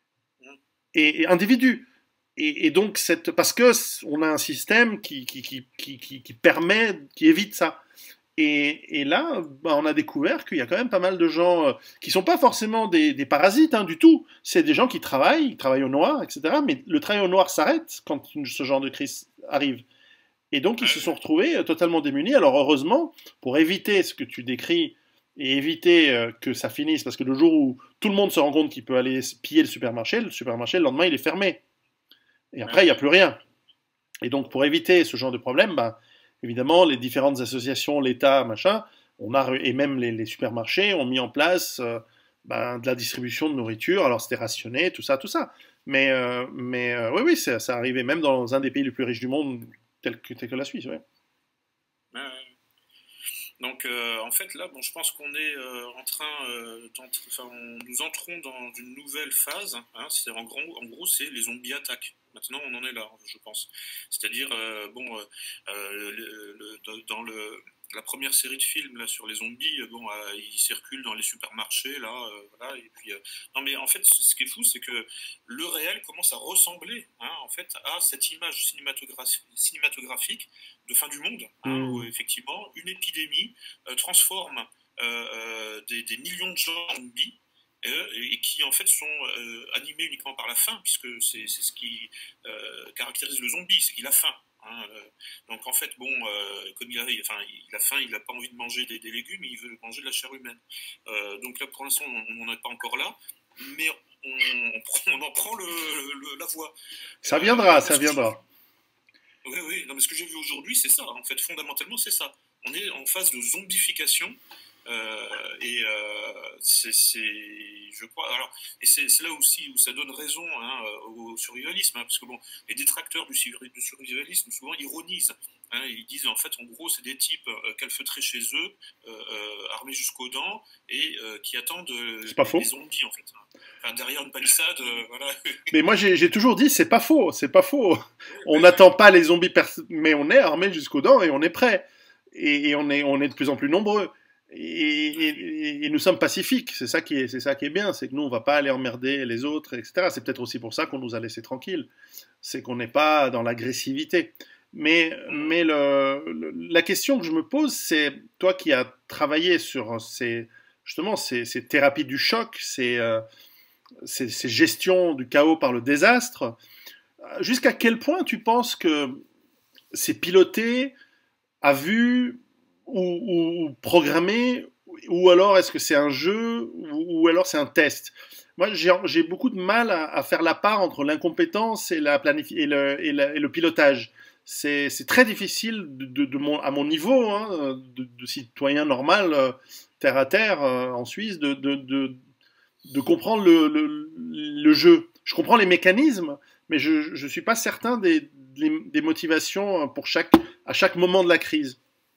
Et, et individus. Et, et donc, cette, parce qu'on a un système qui, qui, qui, qui, qui, qui permet, qui évite ça. Et, et là, bah, on a découvert qu'il y a quand même pas mal de gens euh, qui sont pas forcément des, des parasites hein, du tout. C'est des gens qui travaillent, ils travaillent au noir, et cetera. Mais le travail au noir s'arrête quand ce genre de crise arrive. Et donc, ils se sont retrouvés euh, totalement démunis. Alors, heureusement, pour éviter ce que tu décris et éviter euh, que ça finisse, parce que le jour où tout le monde se rend compte qu'il peut aller piller le supermarché, le supermarché, le lendemain, il est fermé. Et après, il n'y a plus rien. Et donc, pour éviter ce genre de problème, bah, évidemment, les différentes associations, l'État, machin, on a, et même les, les supermarchés ont mis en place euh, ben, de la distribution de nourriture. Alors, c'était rationné, tout ça, tout ça. Mais, euh, mais euh, oui, oui, ça, ça arrivait même dans un des pays les plus riches du monde, tel que, tel que la Suisse, ouais. Ouais. Donc, euh, en fait, là, bon, je pense qu'on est euh, en train, euh, enfin, on, nous entrons dans une nouvelle phase. Hein, c'est en gros, en gros, c'est les zombies attaques. Maintenant, on en est là, je pense. C'est-à-dire, euh, bon, euh, le, le, dans le, la première série de films là sur les zombies, bon, euh, ils circulent dans les supermarchés, là, euh, voilà. Et puis, euh, non, mais en fait, ce qui est fou, c'est que le réel commence à ressembler, hein, en fait, à cette image cinématographique, cinématographique de fin du monde, hein, mmh. où effectivement, une épidémie euh, transforme euh, euh, des, des millions de gens en zombies. Et qui en fait sont euh, animés uniquement par la faim, puisque c'est, c'est ce qui euh, caractérise le zombie, c'est qu'il a faim. Hein. Donc en fait, bon, euh, comme il a, enfin, il a faim, il n'a pas envie de manger des, des légumes, il veut manger de la chair humaine. Euh, donc là, pour l'instant, on n'en est pas encore là, mais on, on, prend, on en prend le, le, la voie. Ça viendra, euh, ça viendra. Oui, oui. Non, mais ce que j'ai vu aujourd'hui, c'est ça. En fait, fondamentalement, c'est ça. On est en phase de zombification. Euh, et euh, c'est, je crois, alors, et c'est là aussi où ça donne raison hein, au survivalisme, hein, parce que bon, les détracteurs du, du survivalisme souvent ironisent. Hein, ils disent en fait, en gros, c'est des types euh, calfeutrés chez eux, euh, armés jusqu'aux dents, et euh, qui attendent euh, les, les zombies en fait. Hein. Enfin, derrière une palissade, euh, voilà. Mais moi, j'ai toujours dit, c'est pas faux, c'est pas faux. On n'attend pas les zombies, mais on est armé jusqu'aux dents et on est prêt. Et, et on, est, on est de plus en plus nombreux. Et, et, et nous sommes pacifiques. C'est ça qui est, c'est ça qui est bien, c'est que nous, on va pas aller emmerder les autres, et cetera. C'est peut-être aussi pour ça qu'on nous a laissés tranquilles. C'est qu'on n'est pas dans l'agressivité. Mais, mais le, le, la question que je me pose, c'est toi qui as travaillé sur ces, justement ces, ces thérapies du choc, ces, euh, ces, ces gestions du chaos par le désastre, jusqu'à quel point tu penses que c'est piloté, à vue ou, ou, ou programmé, ou alors est-ce que c'est un jeu, ou, ou alors c'est un test? Moi, j'ai beaucoup de mal à, à faire la part entre l'incompétence et, la et, le, et, la, et le pilotage. C'est très difficile de, de, de mon, à mon niveau, hein, de, de citoyen normal, euh, terre à terre, euh, en Suisse, de, de, de, de comprendre le, le, le jeu. Je comprends les mécanismes, mais je ne suis pas certain des, des, des motivations pour chaque, à chaque moment de la crise.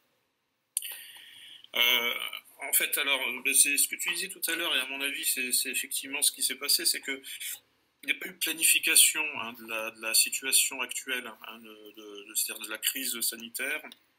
Euh, en fait, alors, c'est ce que tu disais tout à l'heure, et à mon avis, c'est effectivement ce qui s'est passé, c'est que il n'y a pas eu de planification hein, de, la, de la situation actuelle, hein, de, de, de, de la crise sanitaire.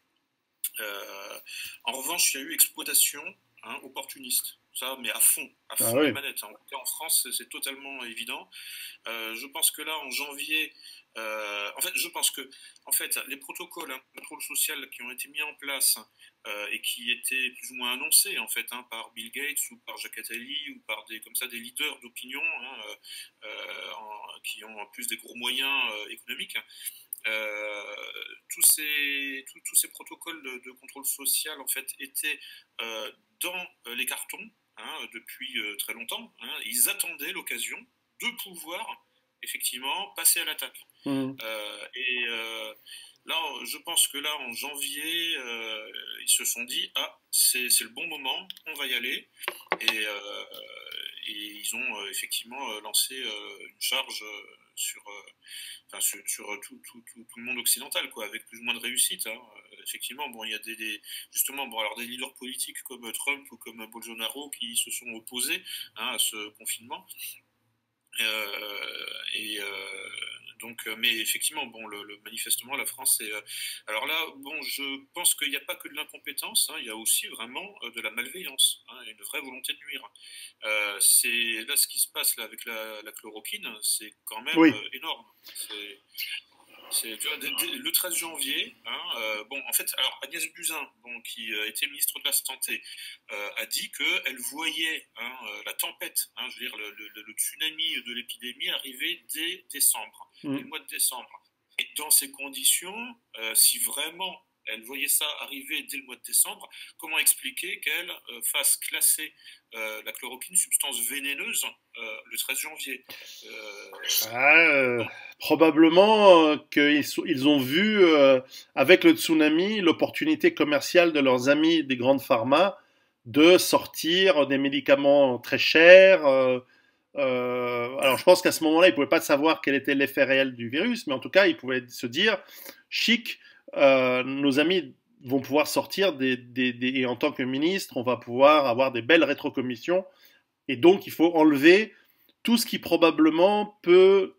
Euh, en revanche, il y a eu exploitation hein, opportuniste. Ça, mais à fond, à fond ah oui. les manettes. Hein. En France, c'est totalement évident. Euh, je pense que là, en janvier, euh, en fait, je pense que, en fait, les protocoles hein, de contrôle social qui ont été mis en place euh, et qui étaient plus ou moins annoncés, en fait, hein, par Bill Gates ou par Jacques Attali ou par des, comme ça, des leaders d'opinion hein, euh, en, qui ont en plus des gros moyens euh, économiques. Euh, tous, ces, tous, tous ces protocoles de, de contrôle social, en fait, étaient euh, dans les cartons. Hein, depuis euh, très longtemps, hein, ils attendaient l'occasion de pouvoir effectivement passer à l'attaque. Mmh. Euh, et euh, là, je pense que là, en janvier, euh, ils se sont dit ah, c'est le bon moment, on va y aller. Et, euh, et ils ont euh, effectivement lancé euh, une charge euh, sur, euh, enfin, sur, sur tout, tout, tout, tout le monde occidental, quoi, avec plus ou moins de réussite. Hein. Effectivement, bon, il y a des, des justement, bon, alors des leaders politiques comme Trump ou comme Bolsonaro qui se sont opposés hein, à ce confinement. Euh, et euh, donc, mais effectivement, bon, le, le manifestement, la France est. Euh, alors là, bon, je pense qu'il n'y a pas que de l'incompétence, hein, il y a aussi vraiment euh, de la malveillance, hein, une vraie volonté de nuire. Euh, c'est là ce qui se passe là avec la, la chloroquine, c'est quand même oui. euh, énorme. C'est C'est le treize janvier. Hein, euh, bon, en fait, alors Agnès Buzyn, bon, qui euh, était ministre de la Santé, euh, a dit qu'elle voyait hein, la tempête, hein, je veux dire le, le, le tsunami de l'épidémie arriver dès décembre, mmh. le mois de décembre. Et dans ces conditions, euh, si vraiment elle voyait ça arriver dès le mois de décembre, comment expliquer qu'elle euh, fasse classer euh, la chloroquine, substance vénéneuse, euh, le treize janvier euh, ah, euh, Probablement euh, qu'ils ils ont vu, euh, avec le tsunami, l'opportunité commerciale de leurs amis des grandes pharma de sortir des médicaments très chers. Euh, euh, alors je pense qu'à ce moment-là, ils ne pouvaient pas savoir quel était l'effet réel du virus, mais en tout cas, ils pouvaient se dire, chic, Euh, nos amis vont pouvoir sortir des, des, des, et en tant que ministre, on va pouvoir avoir des belles rétrocommissions et donc il faut enlever tout ce qui probablement peut,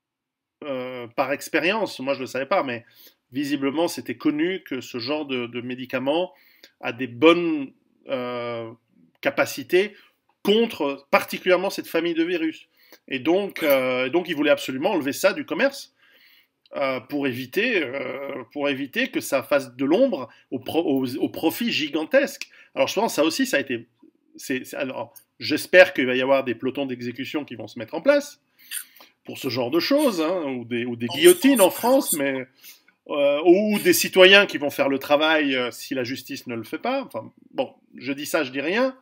euh, par expérience, moi je ne le savais pas, mais visiblement c'était connu que ce genre de, de médicament a des bonnes euh, capacités contre particulièrement cette famille de virus. Et donc, euh, donc ils voulaient absolument enlever ça du commerce. Euh, pour, éviter, euh, pour éviter que ça fasse de l'ombre au, pro, au, au profit gigantesque. Alors je pense que ça aussi, ça a été... c'est, c'est, alors, j'espère qu'il va y avoir des pelotons d'exécution qui vont se mettre en place pour ce genre de choses, hein, ou des, ou des guillotines en France, mais, euh, ou des citoyens qui vont faire le travail euh, si la justice ne le fait pas. Enfin, bon, je dis ça, je dis rien.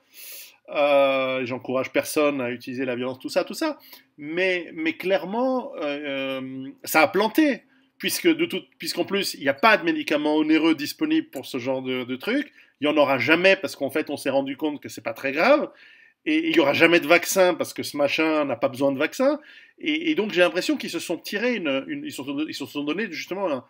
Euh, j'encourage personne à utiliser la violence, tout ça, tout ça. Mais, mais clairement, euh, ça a planté, puisque de tout, puisqu'en plus, il n'y a pas de médicaments onéreux disponibles pour ce genre de, de trucs. il n'y en aura jamais parce qu'en fait, on s'est rendu compte que c'est pas très grave. Et il n'y aura jamais de vaccin parce que ce machin n'a pas besoin de vaccin. Et, et donc j'ai l'impression qu'ils se sont tirés, une, une, ils, sont, ils se sont donné justement un,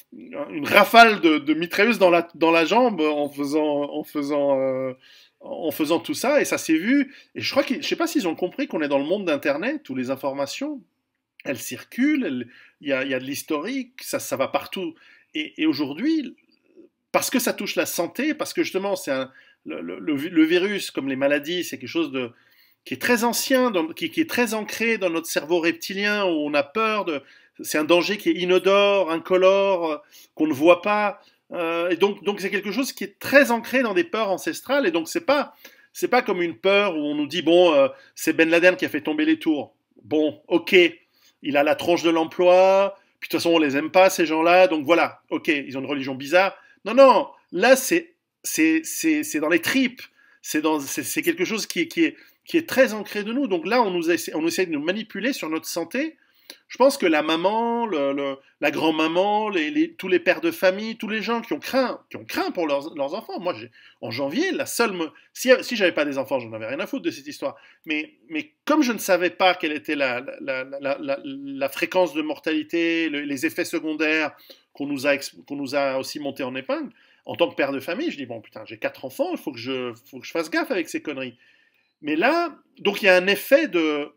une rafale de, de mitrailleuses dans la, dans la jambe en faisant, en, faisant, euh, en faisant tout ça. Et ça s'est vu. Et je crois que, je ne sais pas s'ils ont compris qu'on est dans le monde d'Internet où les informations, elles circulent, il y a, y a de l'historique, ça, ça va partout. Et, et aujourd'hui, parce que ça touche la santé, parce que justement c'est un... Le, le, le virus, comme les maladies, c'est quelque chose de, qui est très ancien, dans, qui, qui est très ancré dans notre cerveau reptilien, où on a peur de... C'est un danger qui est inodore, incolore, qu'on ne voit pas. Euh, et donc, donc c'est quelque chose qui est très ancré dans des peurs ancestrales. Et donc, c'est pas, c'est pas comme une peur où on nous dit, bon, euh, c'est Ben Laden qui a fait tomber les tours. Bon, ok, il a la tronche de l'emploi, puis de toute façon, on les aime pas, ces gens-là. Donc voilà, ok, ils ont une religion bizarre. Non, non, là, c'est... C'est, c'est, c'est dans les tripes, c'est, dans, c'est, c'est quelque chose qui est, qui, est, qui est très ancré de nous. Donc là, on, nous essaie, on essaie de nous manipuler sur notre santé. Je pense que la maman, le, le, la grand-maman, les, les, tous les pères de famille, tous les gens qui ont craint, qui ont craint pour leurs, leurs enfants. Moi, j'ai, en janvier, la seule... Me... Si, si j'avais pas des enfants, j'en avais rien à foutre de cette histoire. Mais, mais comme je ne savais pas quelle était la, la, la, la, la, la fréquence de mortalité, le, les effets secondaires qu'on nous a, qu'on nous a aussi montés en épingle, en tant que père de famille, je dis, bon, putain, j'ai quatre enfants, il faut que je, faut que je fasse gaffe avec ces conneries. Mais là, donc il y a un effet de,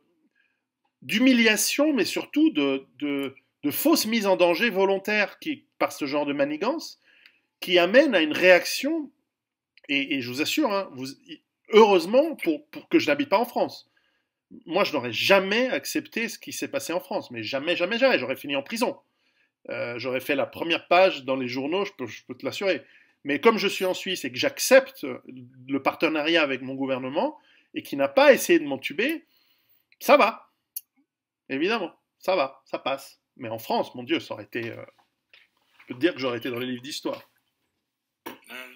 d'humiliation, mais surtout de, de, de fausse mise en danger volontaire qui, par ce genre de manigance, qui amène à une réaction, et, et je vous assure, hein, vous, heureusement pour, pour que je n'habite pas en France. Moi, je n'aurais jamais accepté ce qui s'est passé en France, mais jamais, jamais, jamais, j'aurais fini en prison. Euh, j'aurais fait la première page dans les journaux, je peux, je peux te l'assurer. Mais comme je suis en Suisse et que j'accepte le partenariat avec mon gouvernement et qui n'a pas essayé de m'entuber, ça va. Évidemment, ça va, ça passe. Mais en France, mon Dieu, ça aurait été... Euh, je peux te dire que j'aurais été dans les livres d'histoire. Euh,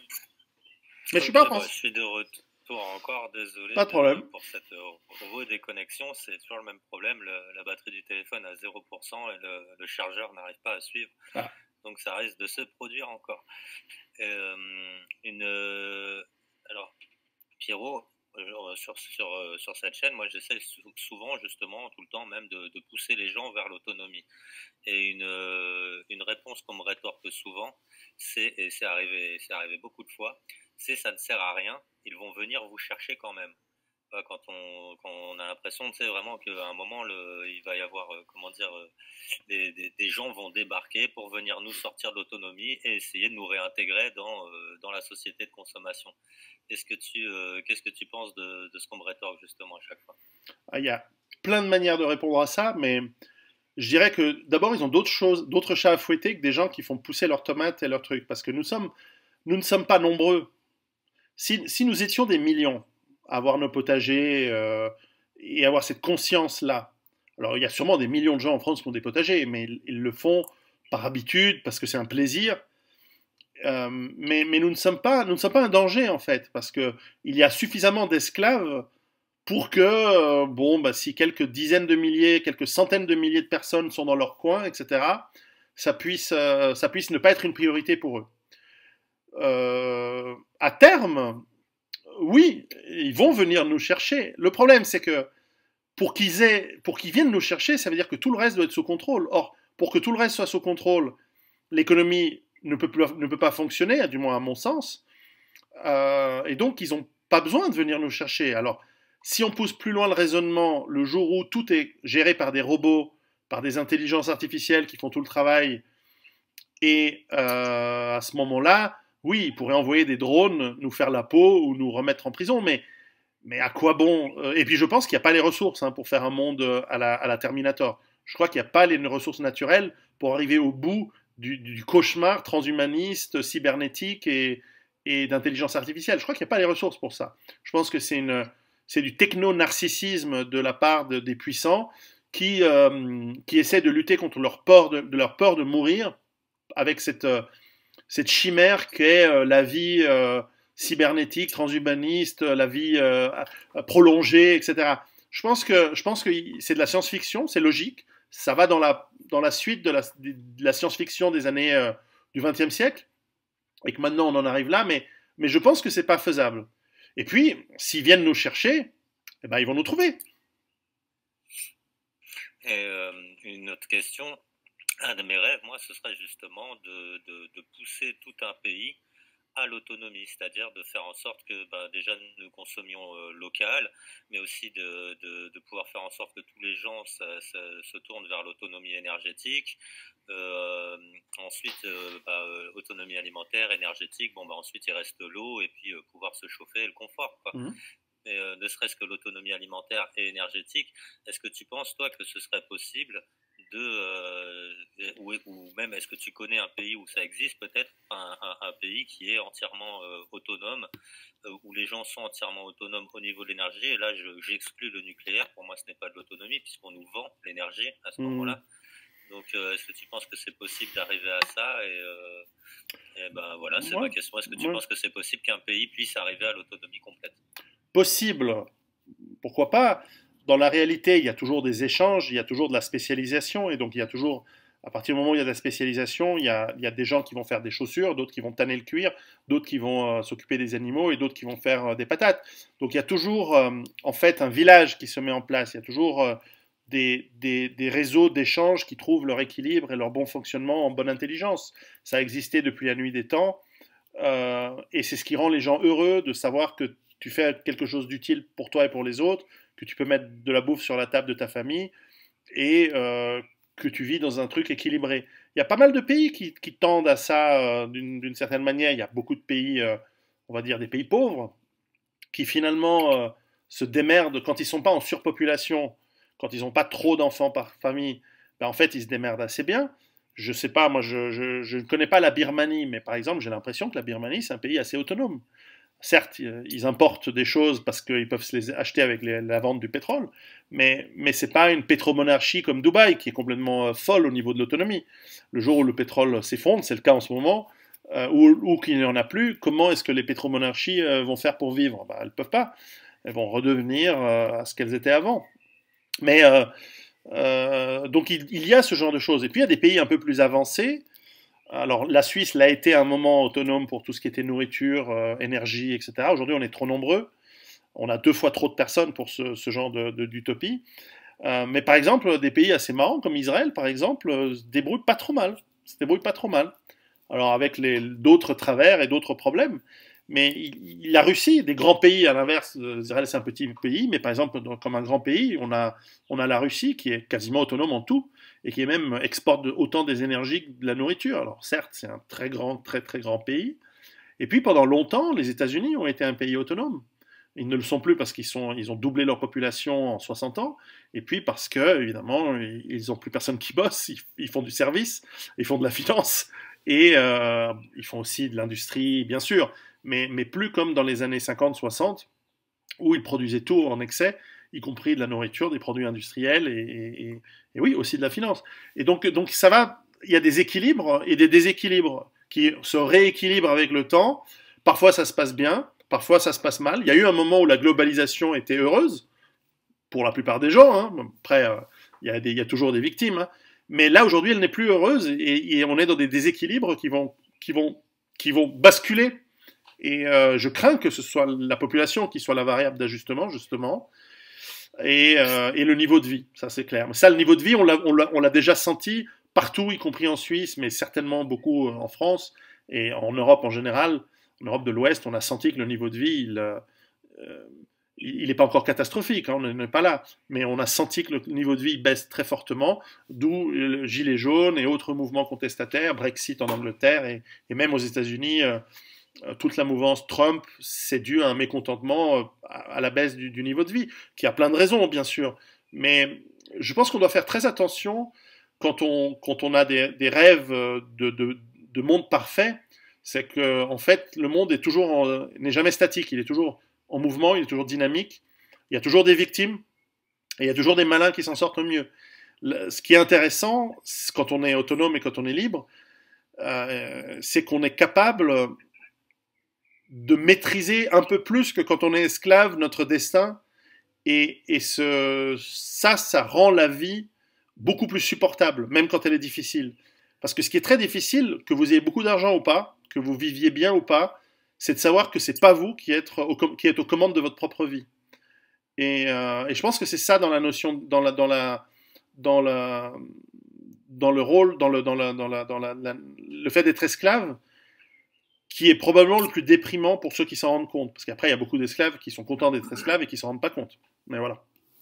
Mais je suis pas en France. Bah, je suis de retour encore, désolé. Pas de problème. Pour cette redéconnexion, c'est toujours le même problème. Le, la batterie du téléphone à zéro pour cent et le, le chargeur n'arrive pas à suivre. Ah. Donc ça risque de se produire encore. Euh, une, euh, alors, Pierrot, euh, sur, sur, euh, sur cette chaîne, moi j'essaie souvent, justement, tout le temps même, de, de pousser les gens vers l'autonomie. Et une, euh, une réponse qu'on me rétorque souvent, c'est, et c'est arrivé, c'est arrivé beaucoup de fois, c'est ça ne sert à rien, ils vont venir vous chercher quand même. Quand on, quand on a l'impression, tu sais, vraiment qu'à un moment, le, il va y avoir, euh, comment dire, euh, des, des, des gens vont débarquer pour venir nous sortir de l'autonomie et essayer de nous réintégrer dans, euh, dans la société de consommation. Qu'est-ce que tu, euh, qu'est-ce que tu penses de, de ce qu'on me rétorque justement à chaque fois? Ah, il y a plein de manières de répondre à ça, mais je dirais que d'abord, ils ont d'autres choses, d'autres chats à fouetter que des gens qui font pousser leurs tomates et leurs trucs, parce que nous sommes, nous ne sommes pas nombreux. Si, si nous étions des millions, avoir nos potagers euh, et avoir cette conscience-là. Alors, il y a sûrement des millions de gens en France qui ont des potagers, mais ils, ils le font par habitude, parce que c'est un plaisir. Euh, mais mais nous, ne sommes pas, nous ne sommes pas un danger, en fait, parce qu'il y a suffisamment d'esclaves pour que, euh, bon, bah, si quelques dizaines de milliers, quelques centaines de milliers de personnes sont dans leur coin, et cetera, ça puisse, euh, ça puisse ne pas être une priorité pour eux. Euh, à terme... Oui, ils vont venir nous chercher. Le problème, c'est que pour qu'ils aient, pour qu'ils viennent nous chercher, ça veut dire que tout le reste doit être sous contrôle. Or, pour que tout le reste soit sous contrôle, l'économie ne peut, plus, ne peut pas fonctionner, du moins à mon sens. Euh, et donc, ils n'ont pas besoin de venir nous chercher. Alors, si on pousse plus loin le raisonnement, le jour où tout est géré par des robots, par des intelligences artificielles qui font tout le travail, et euh, à ce moment-là, oui, ils pourraient envoyer des drones nous faire la peau ou nous remettre en prison, mais, mais à quoi bon? Et puis je pense qu'il n'y a pas les ressources hein, pour faire un monde à la, à la Terminator. Je crois qu'il n'y a pas les ressources naturelles pour arriver au bout du, du cauchemar transhumaniste, cybernétique et, et d'intelligence artificielle. Je crois qu'il n'y a pas les ressources pour ça. Je pense que c'est, une, c'est du techno-narcissisme de la part de, des puissants qui, euh, qui essaient de lutter contre leur peur de, de, leur peur de mourir avec cette... Euh, cette chimère qu'est euh, la vie euh, cybernétique, transhumaniste, la vie euh, prolongée, et cetera. Je pense que, je pense que c'est de la science-fiction, c'est logique, ça va dans la, dans la suite de la, de la science-fiction des années euh, du vingtième siècle, et que maintenant on en arrive là, mais mais je pense que c'est pas faisable. Et puis, s'ils viennent nous chercher, eh ben, ils vont nous trouver. Et euh, une autre question, un de mes rêves, moi, ce serait justement de, de, de pousser tout un pays à l'autonomie, c'est-à-dire de faire en sorte que bah, déjà nous consommions euh, local, mais aussi de, de, de pouvoir faire en sorte que tous les gens ça, ça, se tournent vers l'autonomie énergétique. Euh, ensuite, euh, bah, euh, autonomie alimentaire, énergétique, bon, bah, ensuite il reste l'eau et puis euh, pouvoir se chauffer et le confort, quoi. Mmh. Et, euh, ne serait-ce que l'autonomie alimentaire et énergétique, est-ce que tu penses, toi, que ce serait possible de, euh, ou, ou même est-ce que tu connais un pays où ça existe peut-être, un, un, un pays qui est entièrement euh, autonome, euh, où les gens sont entièrement autonomes au niveau de l'énergie, et là j'exclus le nucléaire, pour moi ce n'est pas de l'autonomie puisqu'on nous vend l'énergie à ce mmh. moment-là. Donc euh, est-ce que tu penses que c'est possible d'arriver à ça, et, euh, et ben voilà, c'est ouais. ma question, est-ce que tu ouais. penses que c'est possible qu'un pays puisse arriver à l'autonomie complète? Possible, pourquoi pas? Dans la réalité, il y a toujours des échanges, il y a toujours de la spécialisation, et donc il y a toujours, à partir du moment où il y a de la spécialisation, il y a, il y a des gens qui vont faire des chaussures, d'autres qui vont tanner le cuir, d'autres qui vont euh, s'occuper des animaux, et d'autres qui vont faire euh, des patates. Donc il y a toujours, euh, en fait, un village qui se met en place, il y a toujours euh, des, des, des réseaux d'échanges qui trouvent leur équilibre et leur bon fonctionnement en bonne intelligence. Ça a existé depuis la nuit des temps, euh, et c'est ce qui rend les gens heureux de savoir que tu fais quelque chose d'utile pour toi et pour les autres, que tu peux mettre de la bouffe sur la table de ta famille, et euh, que tu vis dans un truc équilibré. Il y a pas mal de pays qui, qui tendent à ça euh, d'une certaine manière. Il y a beaucoup de pays, euh, on va dire des pays pauvres, qui finalement euh, se démerdent quand ils ne sont pas en surpopulation, quand ils n'ont pas trop d'enfants par famille, ben en fait ils se démerdent assez bien. Je sais pas, moi je, je, je ne connais pas la Birmanie, mais par exemple j'ai l'impression que la Birmanie c'est un pays assez autonome. Certes, ils importent des choses parce qu'ils peuvent se les acheter avec les, la vente du pétrole, mais, mais ce n'est pas une pétromonarchie comme Dubaï qui est complètement folle au niveau de l'autonomie. Le jour où le pétrole s'effondre, c'est le cas en ce moment, euh, ou, ou qu'il n'y en a plus, comment est-ce que les pétromonarchies euh, vont faire pour vivre? Ben, elles ne peuvent pas. Elles vont redevenir euh, à ce qu'elles étaient avant. Mais euh, euh, donc il, il y a ce genre de choses. Et puis il y a des pays un peu plus avancés. Alors, la Suisse l'a été à un moment autonome pour tout ce qui était nourriture, euh, énergie, et cetera. Aujourd'hui, on est trop nombreux. On a deux fois trop de personnes pour ce, ce genre d'utopie. Euh, mais par exemple, des pays assez marrants, comme Israël, par exemple, euh, se débrouillent pas trop mal. Se débrouillent pas trop mal. Alors, avec d'autres travers et d'autres problèmes. Mais il, la Russie, des grands pays, à l'inverse, Israël, c'est un petit pays, mais par exemple, comme un grand pays, on a, on a la Russie qui est quasiment autonome en tout, et qui même exporte de, autant des énergies que de la nourriture. Alors certes, c'est un très grand, très très grand pays. Et puis pendant longtemps, les États-Unis ont été un pays autonome. Ils ne le sont plus parce qu'ils sont, ils ont doublé leur population en soixante ans, et puis parce que, évidemment, ils n'ont plus personne qui bosse, ils, ils font du service, ils font de la finance, et euh, ils font aussi de l'industrie, bien sûr, mais, mais plus comme dans les années cinquante soixante, où ils produisaient tout en excès, y compris de la nourriture, des produits industriels, et, et, et, et oui, aussi de la finance. Et donc, donc ça va, il y a des équilibres et des déséquilibres qui se rééquilibrent avec le temps. Parfois, ça se passe bien, parfois, ça se passe mal. Il y a eu un moment où la globalisation était heureuse, pour la plupart des gens. Hein. Après, euh, il, y a des, il y a toujours des victimes. Hein. Mais là, aujourd'hui, elle n'est plus heureuse, et, et on est dans des déséquilibres qui vont, qui vont, qui vont basculer. Et euh, je crains que ce soit la population qui soit la variable d'ajustement, justement. Et, euh, et le niveau de vie, ça c'est clair. Mais ça, le niveau de vie, on l'a déjà senti partout, y compris en Suisse, mais certainement beaucoup en France et en Europe en général. En Europe de l'Ouest, on a senti que le niveau de vie, il euh, il n'est pas encore catastrophique, hein, on n'est pas là, mais on a senti que le niveau de vie baisse très fortement, d'où le gilet jaune et autres mouvements contestataires, Brexit en Angleterre et, et même aux États-Unis. Euh, toute la mouvance Trump, c'est dû à un mécontentement à la baisse du, du niveau de vie, qui a plein de raisons, bien sûr. Mais je pense qu'on doit faire très attention quand on, quand on a des, des rêves de, de, de monde parfait. C'est que, en fait, le monde est toujours n'est jamais statique, il est toujours en mouvement, il est toujours dynamique. Il y a toujours des victimes et il y a toujours des malins qui s'en sortent mieux. Le, ce qui est intéressant, quand on est autonome et quand on est libre, euh, c'est qu'on est capable de maîtriser un peu plus que quand on est esclave notre destin, et, et ce, ça, ça rend la vie beaucoup plus supportable, même quand elle est difficile. Parce que ce qui est très difficile, que vous ayez beaucoup d'argent ou pas, que vous viviez bien ou pas, c'est de savoir que c'est pas vous qui êtes, au, qui êtes aux commandes de votre propre vie. Et, euh, et je pense que c'est ça dans la notion, dans la, dans la, dans la, dans le rôle, dans le, dans la, dans la, dans la, la, le fait d'être esclave, qui est probablement le plus déprimant pour ceux qui s'en rendent compte. Parce qu'après, il y a beaucoup d'esclaves qui sont contents d'être esclaves et qui s'en rendent pas compte. Mais voilà.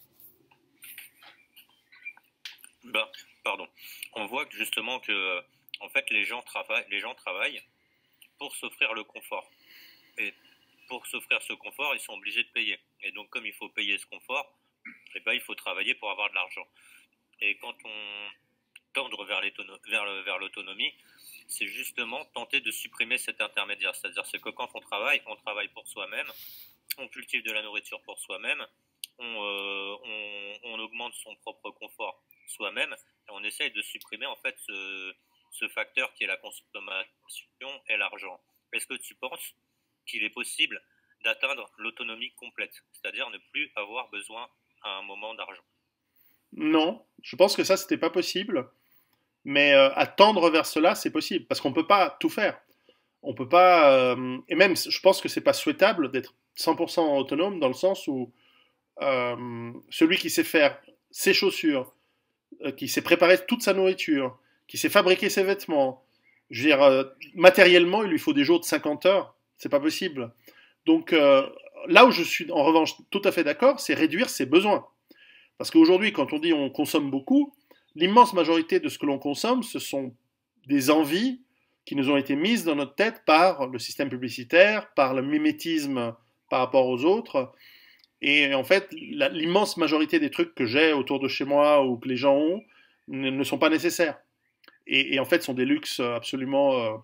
Ben, pardon. On voit que justement que, en fait, les gens travaillent, les gens travaillent pour s'offrir le confort. Et pour s'offrir ce confort, ils sont obligés de payer. Et donc, comme il faut payer ce confort, eh ben, il faut travailler pour avoir de l'argent. Et quand on tendre vers, vers, le, vers l'autonomie, c'est justement tenter de supprimer cet intermédiaire. C'est-à-dire c'est que quand on travaille, on travaille pour soi-même, on cultive de la nourriture pour soi-même, on, euh, on, on augmente son propre confort soi-même, et on essaye de supprimer en fait ce, ce facteur qui est la consommation et l'argent. Est-ce que tu penses qu'il est possible d'atteindre l'autonomie complète, c'est-à-dire ne plus avoir besoin à un moment d'argent? Non, je pense que ça, c'était pas possible. Mais euh, à tendre vers cela, c'est possible, parce qu'on ne peut pas tout faire. On peut pas, euh, et même, je pense que c'est pas souhaitable d'être cent pour cent autonome, dans le sens où euh, celui qui sait faire ses chaussures, euh, qui sait préparer toute sa nourriture, qui sait fabriquer ses vêtements, je veux dire, euh, matériellement, il lui faut des jours de cinquante heures, c'est pas possible. Donc euh, là où je suis en revanche tout à fait d'accord, c'est réduire ses besoins. Parce qu'aujourd'hui, quand on dit on consomme beaucoup, l'immense majorité de ce que l'on consomme, ce sont des envies qui nous ont été mises dans notre tête par le système publicitaire, par le mimétisme par rapport aux autres. Et en fait, la, l'immense majorité des trucs que j'ai autour de chez moi ou que les gens ont ne, ne sont pas nécessaires. Et, et en fait, sont des luxes absolument euh,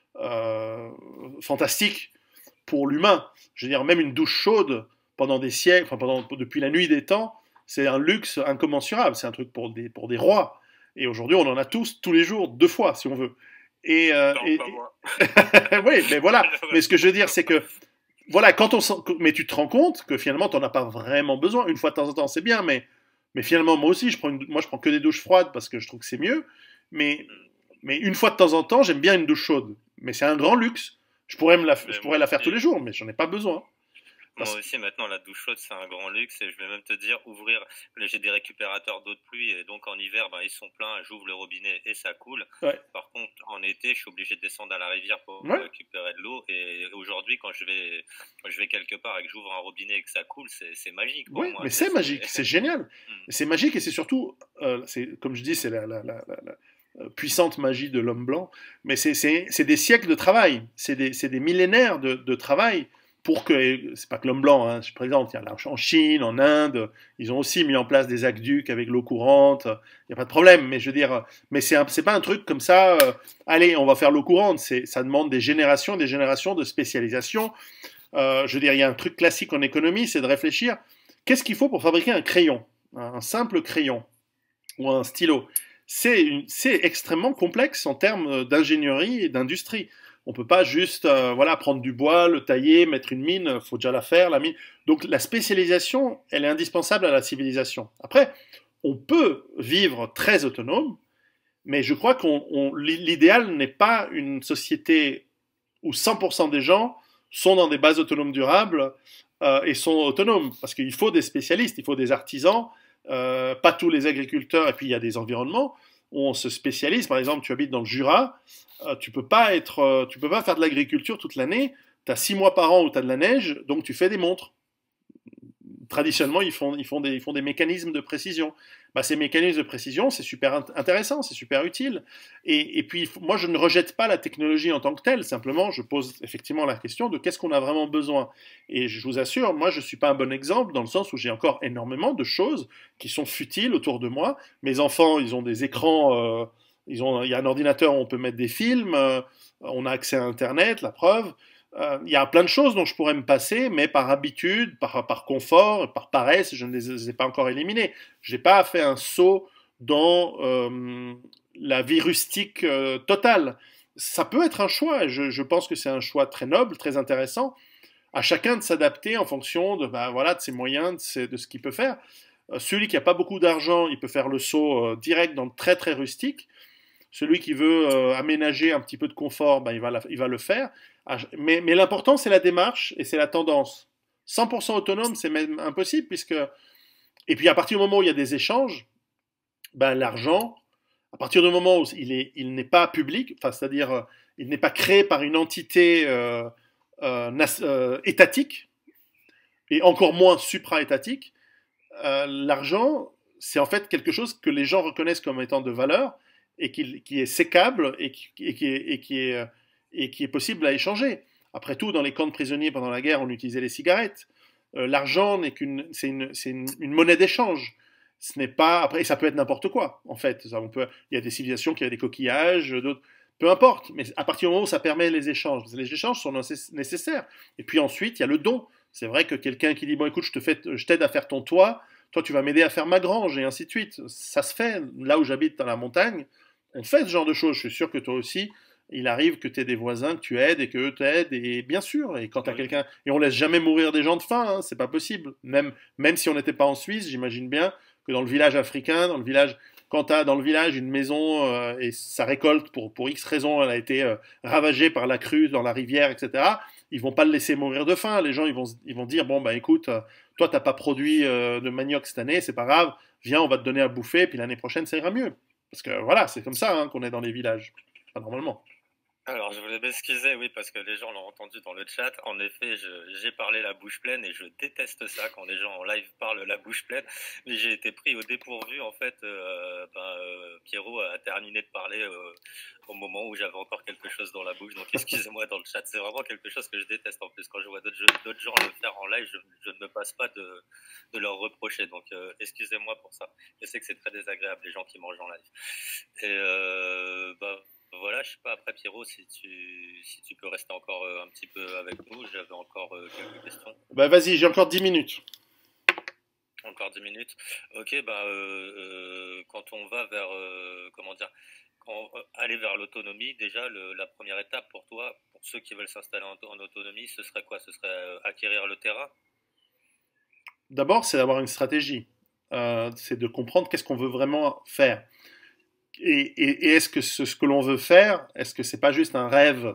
euh, fantastiques pour l'humain. Je veux dire, même une douche chaude pendant des siècles, enfin pendant, depuis la nuit des temps, c'est un luxe incommensurable, c'est un truc pour des, pour des rois. Et aujourd'hui, on en a tous, tous les jours, deux fois, si on veut. Et, euh, non, et, pas moi. oui, mais voilà. Mais ce que je veux dire, c'est que, voilà, quand on sent, mais tu te rends compte que finalement, tu n'en as pas vraiment besoin. Une fois de temps en temps, c'est bien, mais, mais finalement, moi aussi, je prends une, moi, je prends que des douches froides parce que je trouve que c'est mieux. Mais, mais une fois de temps en temps, j'aime bien une douche chaude. Mais c'est un grand luxe. Je pourrais, me la, je pourrais la faire tous les jours, mais j'en ai pas besoin. Moi aussi, maintenant, la douche chaude, c'est un grand luxe. Et je vais même te dire, ouvrir. J'ai des récupérateurs d'eau de pluie. Et donc, en hiver, ben, ils sont pleins. J'ouvre le robinet et ça coule. Ouais. Par contre, en été, je suis obligé de descendre à la rivière pour ouais. récupérer de l'eau. Et aujourd'hui, quand je vais, quand je vais quelque part et que j'ouvre un robinet et que ça coule, c'est, c'est magique pour ouais, moi. Mais c'est, c'est magique. C'est génial. Mm. C'est magique et c'est surtout, euh, c'est, comme je dis, c'est la, la, la, la, la puissante magie de l'homme blanc. Mais c'est, c'est, c'est des siècles de travail. C'est des, c'est des millénaires de, de travail. Pour que, c'est pas que l'homme blanc, hein, je présente, il y a en Chine, en Inde, ils ont aussi mis en place des aqueducs avec l'eau courante, il n'y a pas de problème, mais je veux dire, mais c'est, un, c'est pas un truc comme ça, euh, allez, on va faire l'eau courante, c'est, ça demande des générations, des générations de spécialisation. Euh, je veux dire, il y a un truc classique en économie, c'est de réfléchir, qu'est-ce qu'il faut pour fabriquer un crayon, un simple crayon, ou un stylo? C'est, une, c'est extrêmement complexe en termes d'ingénierie et d'industrie. On peut pas juste euh, voilà, prendre du bois, le tailler, mettre une mine, il faut déjà la faire, la mine. Donc la spécialisation, elle est indispensable à la civilisation. Après, on peut vivre très autonome, mais je crois qu'on on, l'idéal n'est pas une société où cent pour cent des gens sont dans des bases autonomes durables euh, et sont autonomes. Parce qu'il faut des spécialistes, il faut des artisans, euh, pas tous les agriculteurs, et puis il y a des environnements où on se spécialise. Par exemple, tu habites dans le Jura, Euh, tu peux pas être, euh, tu peux pas faire de l'agriculture toute l'année. Tu as six mois par an où tu as de la neige, donc tu fais des montres. Traditionnellement, ils font, ils font, des, ils font des mécanismes de précision. Bah, ces mécanismes de précision, c'est super intéressant, c'est super utile. Et, et puis, moi, je ne rejette pas la technologie en tant que telle. Simplement, je pose effectivement la question de qu'est-ce qu'on a vraiment besoin. Et je vous assure, moi, je suis pas un bon exemple dans le sens où j'ai encore énormément de choses qui sont futiles autour de moi. Mes enfants, ils ont des écrans. Euh, Ils ont, il y a un ordinateur où on peut mettre des films, euh, on a accès à Internet, la preuve. Euh, il y a plein de choses dont je pourrais me passer, mais par habitude, par, par confort, par paresse, je ne les ai pas encore éliminées. Je n'ai pas fait un saut dans euh, la vie rustique euh, totale. Ça peut être un choix, je, je pense que c'est un choix très noble, très intéressant. À chacun de s'adapter en fonction de, ben, voilà, de ses moyens, de, ses, de ce qu'il peut faire. Euh, celui qui n'a pas beaucoup d'argent, il peut faire le saut euh, direct dans le très très rustique. Celui qui veut euh, aménager un petit peu de confort, ben, il, va la, il va le faire. Mais, mais l'important, c'est la démarche et c'est la tendance. cent pour cent autonome, c'est même impossible, puisque... Et puis à partir du moment où il y a des échanges, ben, l'argent, à partir du moment où il est, il n'est pas public, enfin, c'est-à-dire euh, il n'est pas créé par une entité euh, euh, euh, étatique, et encore moins supra-étatique, euh, l'argent, c'est en fait quelque chose que les gens reconnaissent comme étant de valeur, et qui, qui est sécable, et qui, et, qui est, et, qui est, et qui est possible à échanger. Après tout, dans les camps de prisonniers pendant la guerre, on utilisait les cigarettes. Euh, l'argent n'est qu'une, c'est une, c'est une, une monnaie d'échange. Ce n'est pas, après, ça peut être n'importe quoi, en fait. Ça, on peut, il y a des civilisations qui ont des coquillages, d'autres, peu importe. Mais à partir du moment où ça permet les échanges, les échanges sont nécessaires. Et puis ensuite, il y a le don. C'est vrai que quelqu'un qui dit, bon, écoute, je te fais, je t'aide à faire ton toit, toi, tu vas m'aider à faire ma grange, et ainsi de suite. Ça se fait. Là où j'habite, dans la montagne, on fait ce genre de choses. Je suis sûr que toi aussi, il arrive que tu aies des voisins que tu aides et qu'eux t'aident, et bien sûr, et quand tu as oui. quelqu'un... Et on laisse jamais mourir des gens de faim, hein, c'est pas possible. Même, même si on n'était pas en Suisse, j'imagine bien que dans le village africain, dans le village, quand tu as dans le village une maison euh, et sa récolte, pour, pour X raisons, elle a été euh, ravagée par la crue dans la rivière, et cetera, ils vont pas le laisser mourir de faim. Les gens, ils vont, ils vont dire, bon, bah écoute, euh, toi, t'as pas produit euh, de manioc cette année, c'est pas grave, viens, on va te donner à bouffer, puis l'année prochaine, ça ira mieux. Parce que voilà, c'est comme ça hein, qu'on est dans les villages, pas normalement. Alors, je voulais m'excuser, oui, parce que les gens l'ont entendu dans le chat. En effet, j'ai parlé la bouche pleine et je déteste ça quand les gens en live parlent la bouche pleine. Mais j'ai été pris au dépourvu, en fait. Euh, ben, euh, Pierrot a terminé de parler euh, au moment où j'avais encore quelque chose dans la bouche. Donc, excusez-moi dans le chat. C'est vraiment quelque chose que je déteste en plus. Quand je vois d'autres gens le faire en live, je, je ne me passe pas de, de leur reprocher. Donc, euh, excusez-moi pour ça. Je sais que c'est très désagréable, les gens qui mangent en live. Et, euh, bah, voilà, je sais pas, après Pierrot, si tu, si tu peux rester encore euh, un petit peu avec nous, j'avais encore euh, quelques questions. Bah vas-y, j'ai encore dix minutes. Encore dix minutes. Ok, bah euh, euh, quand on va vers, euh, comment dire, quand, euh, aller vers l'autonomie, déjà le, la première étape pour toi, pour ceux qui veulent s'installer en, en autonomie, ce serait quoi? Ce serait euh, acquérir le terrain? D'abord, c'est d'avoir une stratégie. Euh, c'est de comprendre qu'est-ce qu'on veut vraiment faire. Et, et, et est-ce que ce, ce que l'on veut faire, est-ce que c'est pas juste un rêve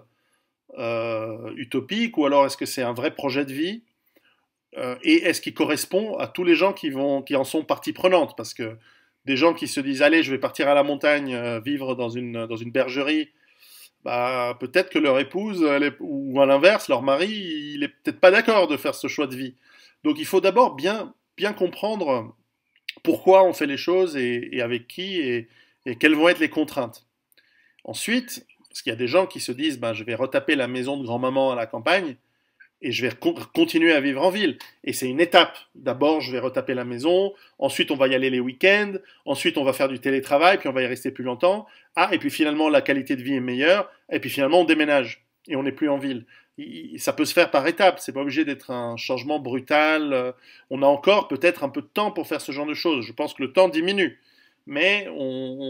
euh, utopique, ou alors est-ce que c'est un vrai projet de vie, euh, et est-ce qu'il correspond à tous les gens qui, vont, qui en sont partie prenante? Parce que des gens qui se disent allez, je vais partir à la montagne, euh, vivre dans une, dans une bergerie, bah, peut-être que leur épouse, elle est, ou à l'inverse, leur mari, il est peut-être pas d'accord de faire ce choix de vie. Donc il faut d'abord bien, bien comprendre pourquoi on fait les choses, et, et avec qui, et et quelles vont être les contraintes. Ensuite, parce qu'il y a des gens qui se disent ben, je vais retaper la maison de grand-maman à la campagne et je vais con continuer à vivre en ville. Et c'est une étape. D'abord, je vais retaper la maison, ensuite on va y aller les week-ends, ensuite on va faire du télétravail, puis on va y rester plus longtemps. Ah, et puis finalement la qualité de vie est meilleure, et puis finalement on déménage et on n'est plus en ville. Ça peut se faire par étapes, c'est pas obligé d'être un changement brutal. On a encore peut-être un peu de temps pour faire ce genre de choses. Je pense que le temps diminue. Mais on,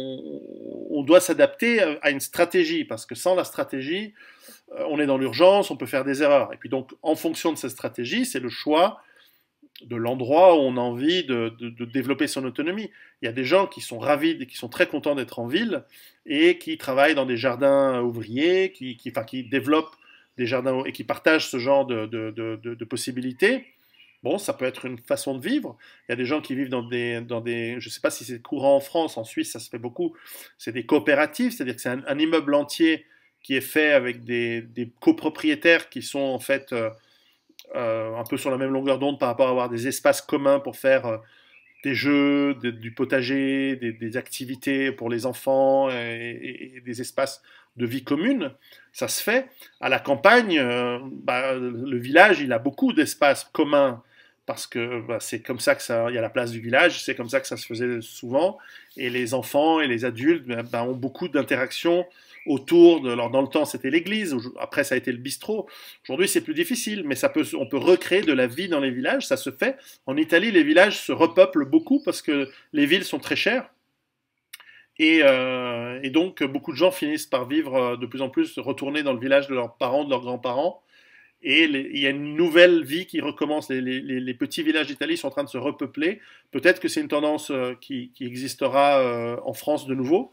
on, on doit s'adapter à une stratégie, parce que sans la stratégie, on est dans l'urgence, on peut faire des erreurs. Et puis donc, en fonction de cette stratégie, c'est le choix de l'endroit où on a envie de, de, de développer son autonomie. Il y a des gens qui sont ravis et qui sont très contents d'être en ville et qui travaillent dans des jardins ouvriers, qui, qui, enfin, qui développent des jardins et qui partagent ce genre de, de, de, de, de possibilités. Bon, ça peut être une façon de vivre. Il y a des gens qui vivent dans des, dans des je ne sais pas si c'est courant en France, en Suisse ça se fait beaucoup, c'est des coopératives, c'est-à-dire que c'est un, un immeuble entier qui est fait avec des, des copropriétaires qui sont en fait euh, euh, un peu sur la même longueur d'onde par rapport à avoir des espaces communs pour faire euh, des jeux, de, du potager, des, des activités pour les enfants, et, et, et des espaces de vie commune. Ça se fait. À la campagne, euh, bah, le village, il a beaucoup d'espaces communs, parce que bah, c'est comme ça que ça, il y a la place du village, c'est comme ça que ça se faisait souvent, et les enfants et les adultes bah, ont beaucoup d'interactions autour de, alors dans le temps c'était l'église, après ça a été le bistrot, aujourd'hui c'est plus difficile, mais ça peut, on peut recréer de la vie dans les villages, ça se fait. En Italie, les villages se repeuplent beaucoup parce que les villes sont très chères, et, euh, et donc beaucoup de gens finissent par vivre de plus en plus, retourner dans le village de leurs parents, de leurs grands-parents, et les, il y a une nouvelle vie qui recommence. Les, les, les petits villages d'Italie sont en train de se repeupler. Peut-être que c'est une tendance euh, qui, qui existera euh, en France de nouveau.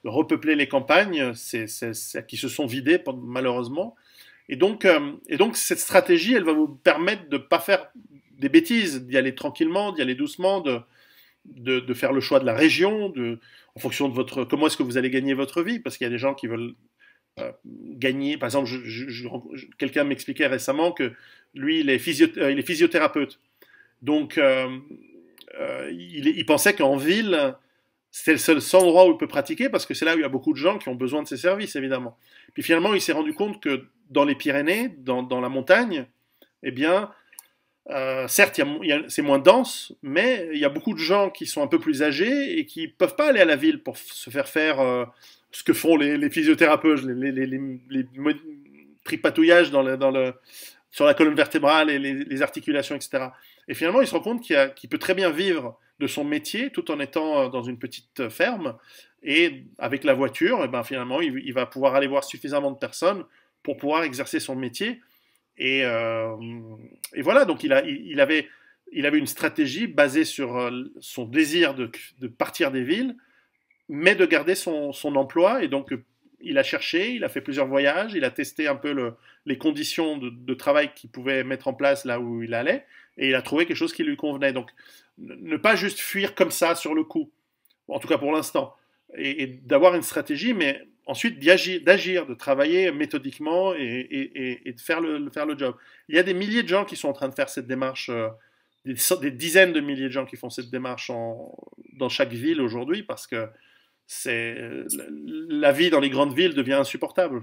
de repeupler les campagnes, c'est, c'est, c'est, qui se sont vidées malheureusement. Et donc, euh, et donc cette stratégie, elle va vous permettre de ne pas faire des bêtises, d'y aller tranquillement, d'y aller doucement, de, de, de faire le choix de la région, de, en fonction de votre, comment est-ce que vous allez gagner votre vie, parce qu'il y a des gens qui veulent euh, gagner. Par exemple, je, je, je, je, quelqu'un m'expliquait récemment que lui, il est, physio, euh, il est physiothérapeute. Donc, euh, euh, il, il pensait qu'en ville, c'était le seul, seul endroit où il peut pratiquer, parce que c'est là où il y a beaucoup de gens qui ont besoin de ses services, évidemment. Puis finalement, il s'est rendu compte que dans les Pyrénées, dans, dans la montagne, eh bien, euh, certes, il y a, il y a, c'est moins dense, mais il y a beaucoup de gens qui sont un peu plus âgés et qui ne peuvent pas aller à la ville pour se faire faire euh, ce que font les, les physiothérapeutes, les, les, les, les tripatouillages dans le, dans le, sur la colonne vertébrale et les, les articulations, et cetera. Et finalement, il se rend compte qu'il, a, qu'il peut très bien vivre de son métier tout en étant dans une petite ferme. Et avec la voiture, et ben finalement, il, il va pouvoir aller voir suffisamment de personnes pour pouvoir exercer son métier. Et, euh, et voilà, donc il, a, il, il, avait, il avait une stratégie basée sur euh, son désir de, de partir des villes, mais de garder son, son emploi. Et donc, il a cherché, il a fait plusieurs voyages, il a testé un peu le, les conditions de, de travail qu'il pouvait mettre en place là où il allait, et il a trouvé quelque chose qui lui convenait. Donc, ne pas juste fuir comme ça sur le coup, en tout cas pour l'instant, et, et d'avoir une stratégie, mais ensuite d'agir, d'agir, de travailler méthodiquement et, et, et de faire le, faire le job. Il y a des milliers de gens qui sont en train de faire cette démarche, euh, des, des dizaines de milliers de gens qui font cette démarche en, dans chaque ville aujourd'hui, parce que c'est, la vie dans les grandes villes devient insupportable.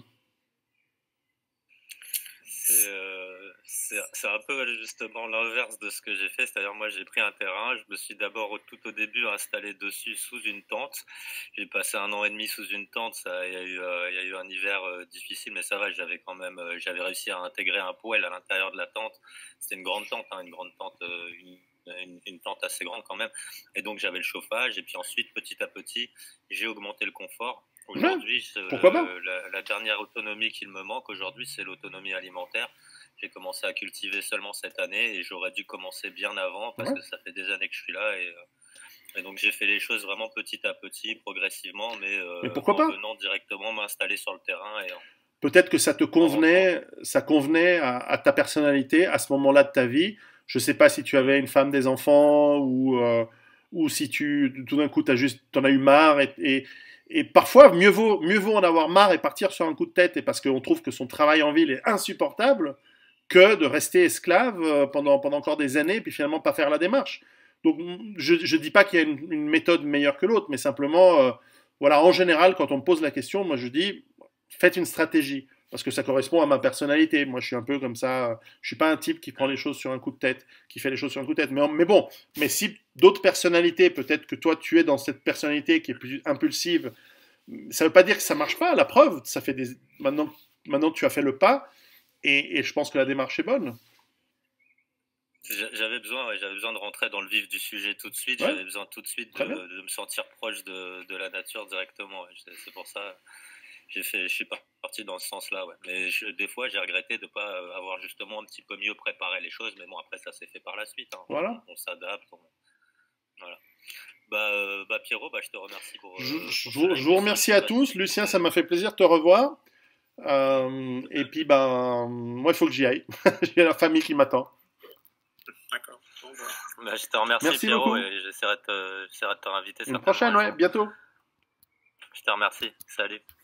C'est, euh, c'est, c'est un peu justement l'inverse de ce que j'ai fait, c'est-à-dire moi j'ai pris un terrain, je me suis d'abord tout au début installé dessus sous une tente, j'ai passé un an et demi sous une tente, ça, il y a eu, euh, il y a eu un hiver euh, difficile, mais ça va, j'avais quand même, euh, j'avais réussi à intégrer un poêle à l'intérieur de la tente, c'était une grande tente, hein, une grande tente, euh, une, une, une tente assez grande quand même, et donc j'avais le chauffage, et puis ensuite petit à petit j'ai augmenté le confort. Aujourd'hui, ouais, pourquoi pas. Euh, la, la dernière autonomie qu'il me manque aujourd'hui, c'est l'autonomie alimentaire. J'ai commencé à cultiver seulement cette année et j'aurais dû commencer bien avant parce ouais. que ça fait des années que je suis là et, et donc j'ai fait les choses vraiment petit à petit, progressivement, mais, euh, mais pourquoi en pas venant directement m'installer sur le terrain. Et en... Peut-être que ça te convenait, ça convenait à, à ta personnalité à ce moment-là de ta vie. Je ne sais pas si tu avais une femme, des enfants ou, euh, ou si tu tout d'un coup t'as juste, t'en as eu marre et, et Et parfois, mieux vaut, mieux vaut en avoir marre et partir sur un coup de tête, et parce qu'on trouve que son travail en ville est insupportable, que de rester esclave pendant, pendant encore des années, et puis finalement pas faire la démarche. Donc, je ne dis pas qu'il y a une, une méthode meilleure que l'autre, mais simplement, euh, voilà, en général, quand on me pose la question, moi je dis, faites une stratégie, parce que ça correspond à ma personnalité. Moi, je suis un peu comme ça, je suis pas un type qui prend les choses sur un coup de tête, qui fait les choses sur un coup de tête. Mais, mais bon, mais si d'autres personnalités, peut-être que toi, tu es dans cette personnalité qui est plus impulsive, ça veut pas dire que ça marche pas. La preuve, ça fait des... maintenant, maintenant tu as fait le pas, et, et je pense que la démarche est bonne. J'avais besoin, ouais, j'avais besoin de rentrer dans le vif du sujet tout de suite. Ouais. J'avais besoin tout de suite de, de me sentir proche de, de la nature directement. Ouais. C'est pour ça. J'ai fait, je suis parti dans ce sens-là, ouais. Mais je, des fois, j'ai regretté de ne pas avoir justement un petit peu mieux préparé les choses. Mais bon, après, ça s'est fait par la suite. Hein. Voilà. On, on s'adapte. On... Voilà. Bah, euh, bah Pierrot, bah, je te remercie pour. Je, euh, je, pour vous, je vous remercie à tous. Lucien, ça m'a fait plaisir de te revoir. Euh, et puis, ben, moi, il faut que j'y aille. J'ai la famille qui m'attend. D'accord. Bon, bah. Bah, je te remercie, Merci Pierrot, beaucoup. et j'essaierai de te, j'essaierai de te réinviter. Une prochaine, ouais, bientôt. Je te remercie. Salut.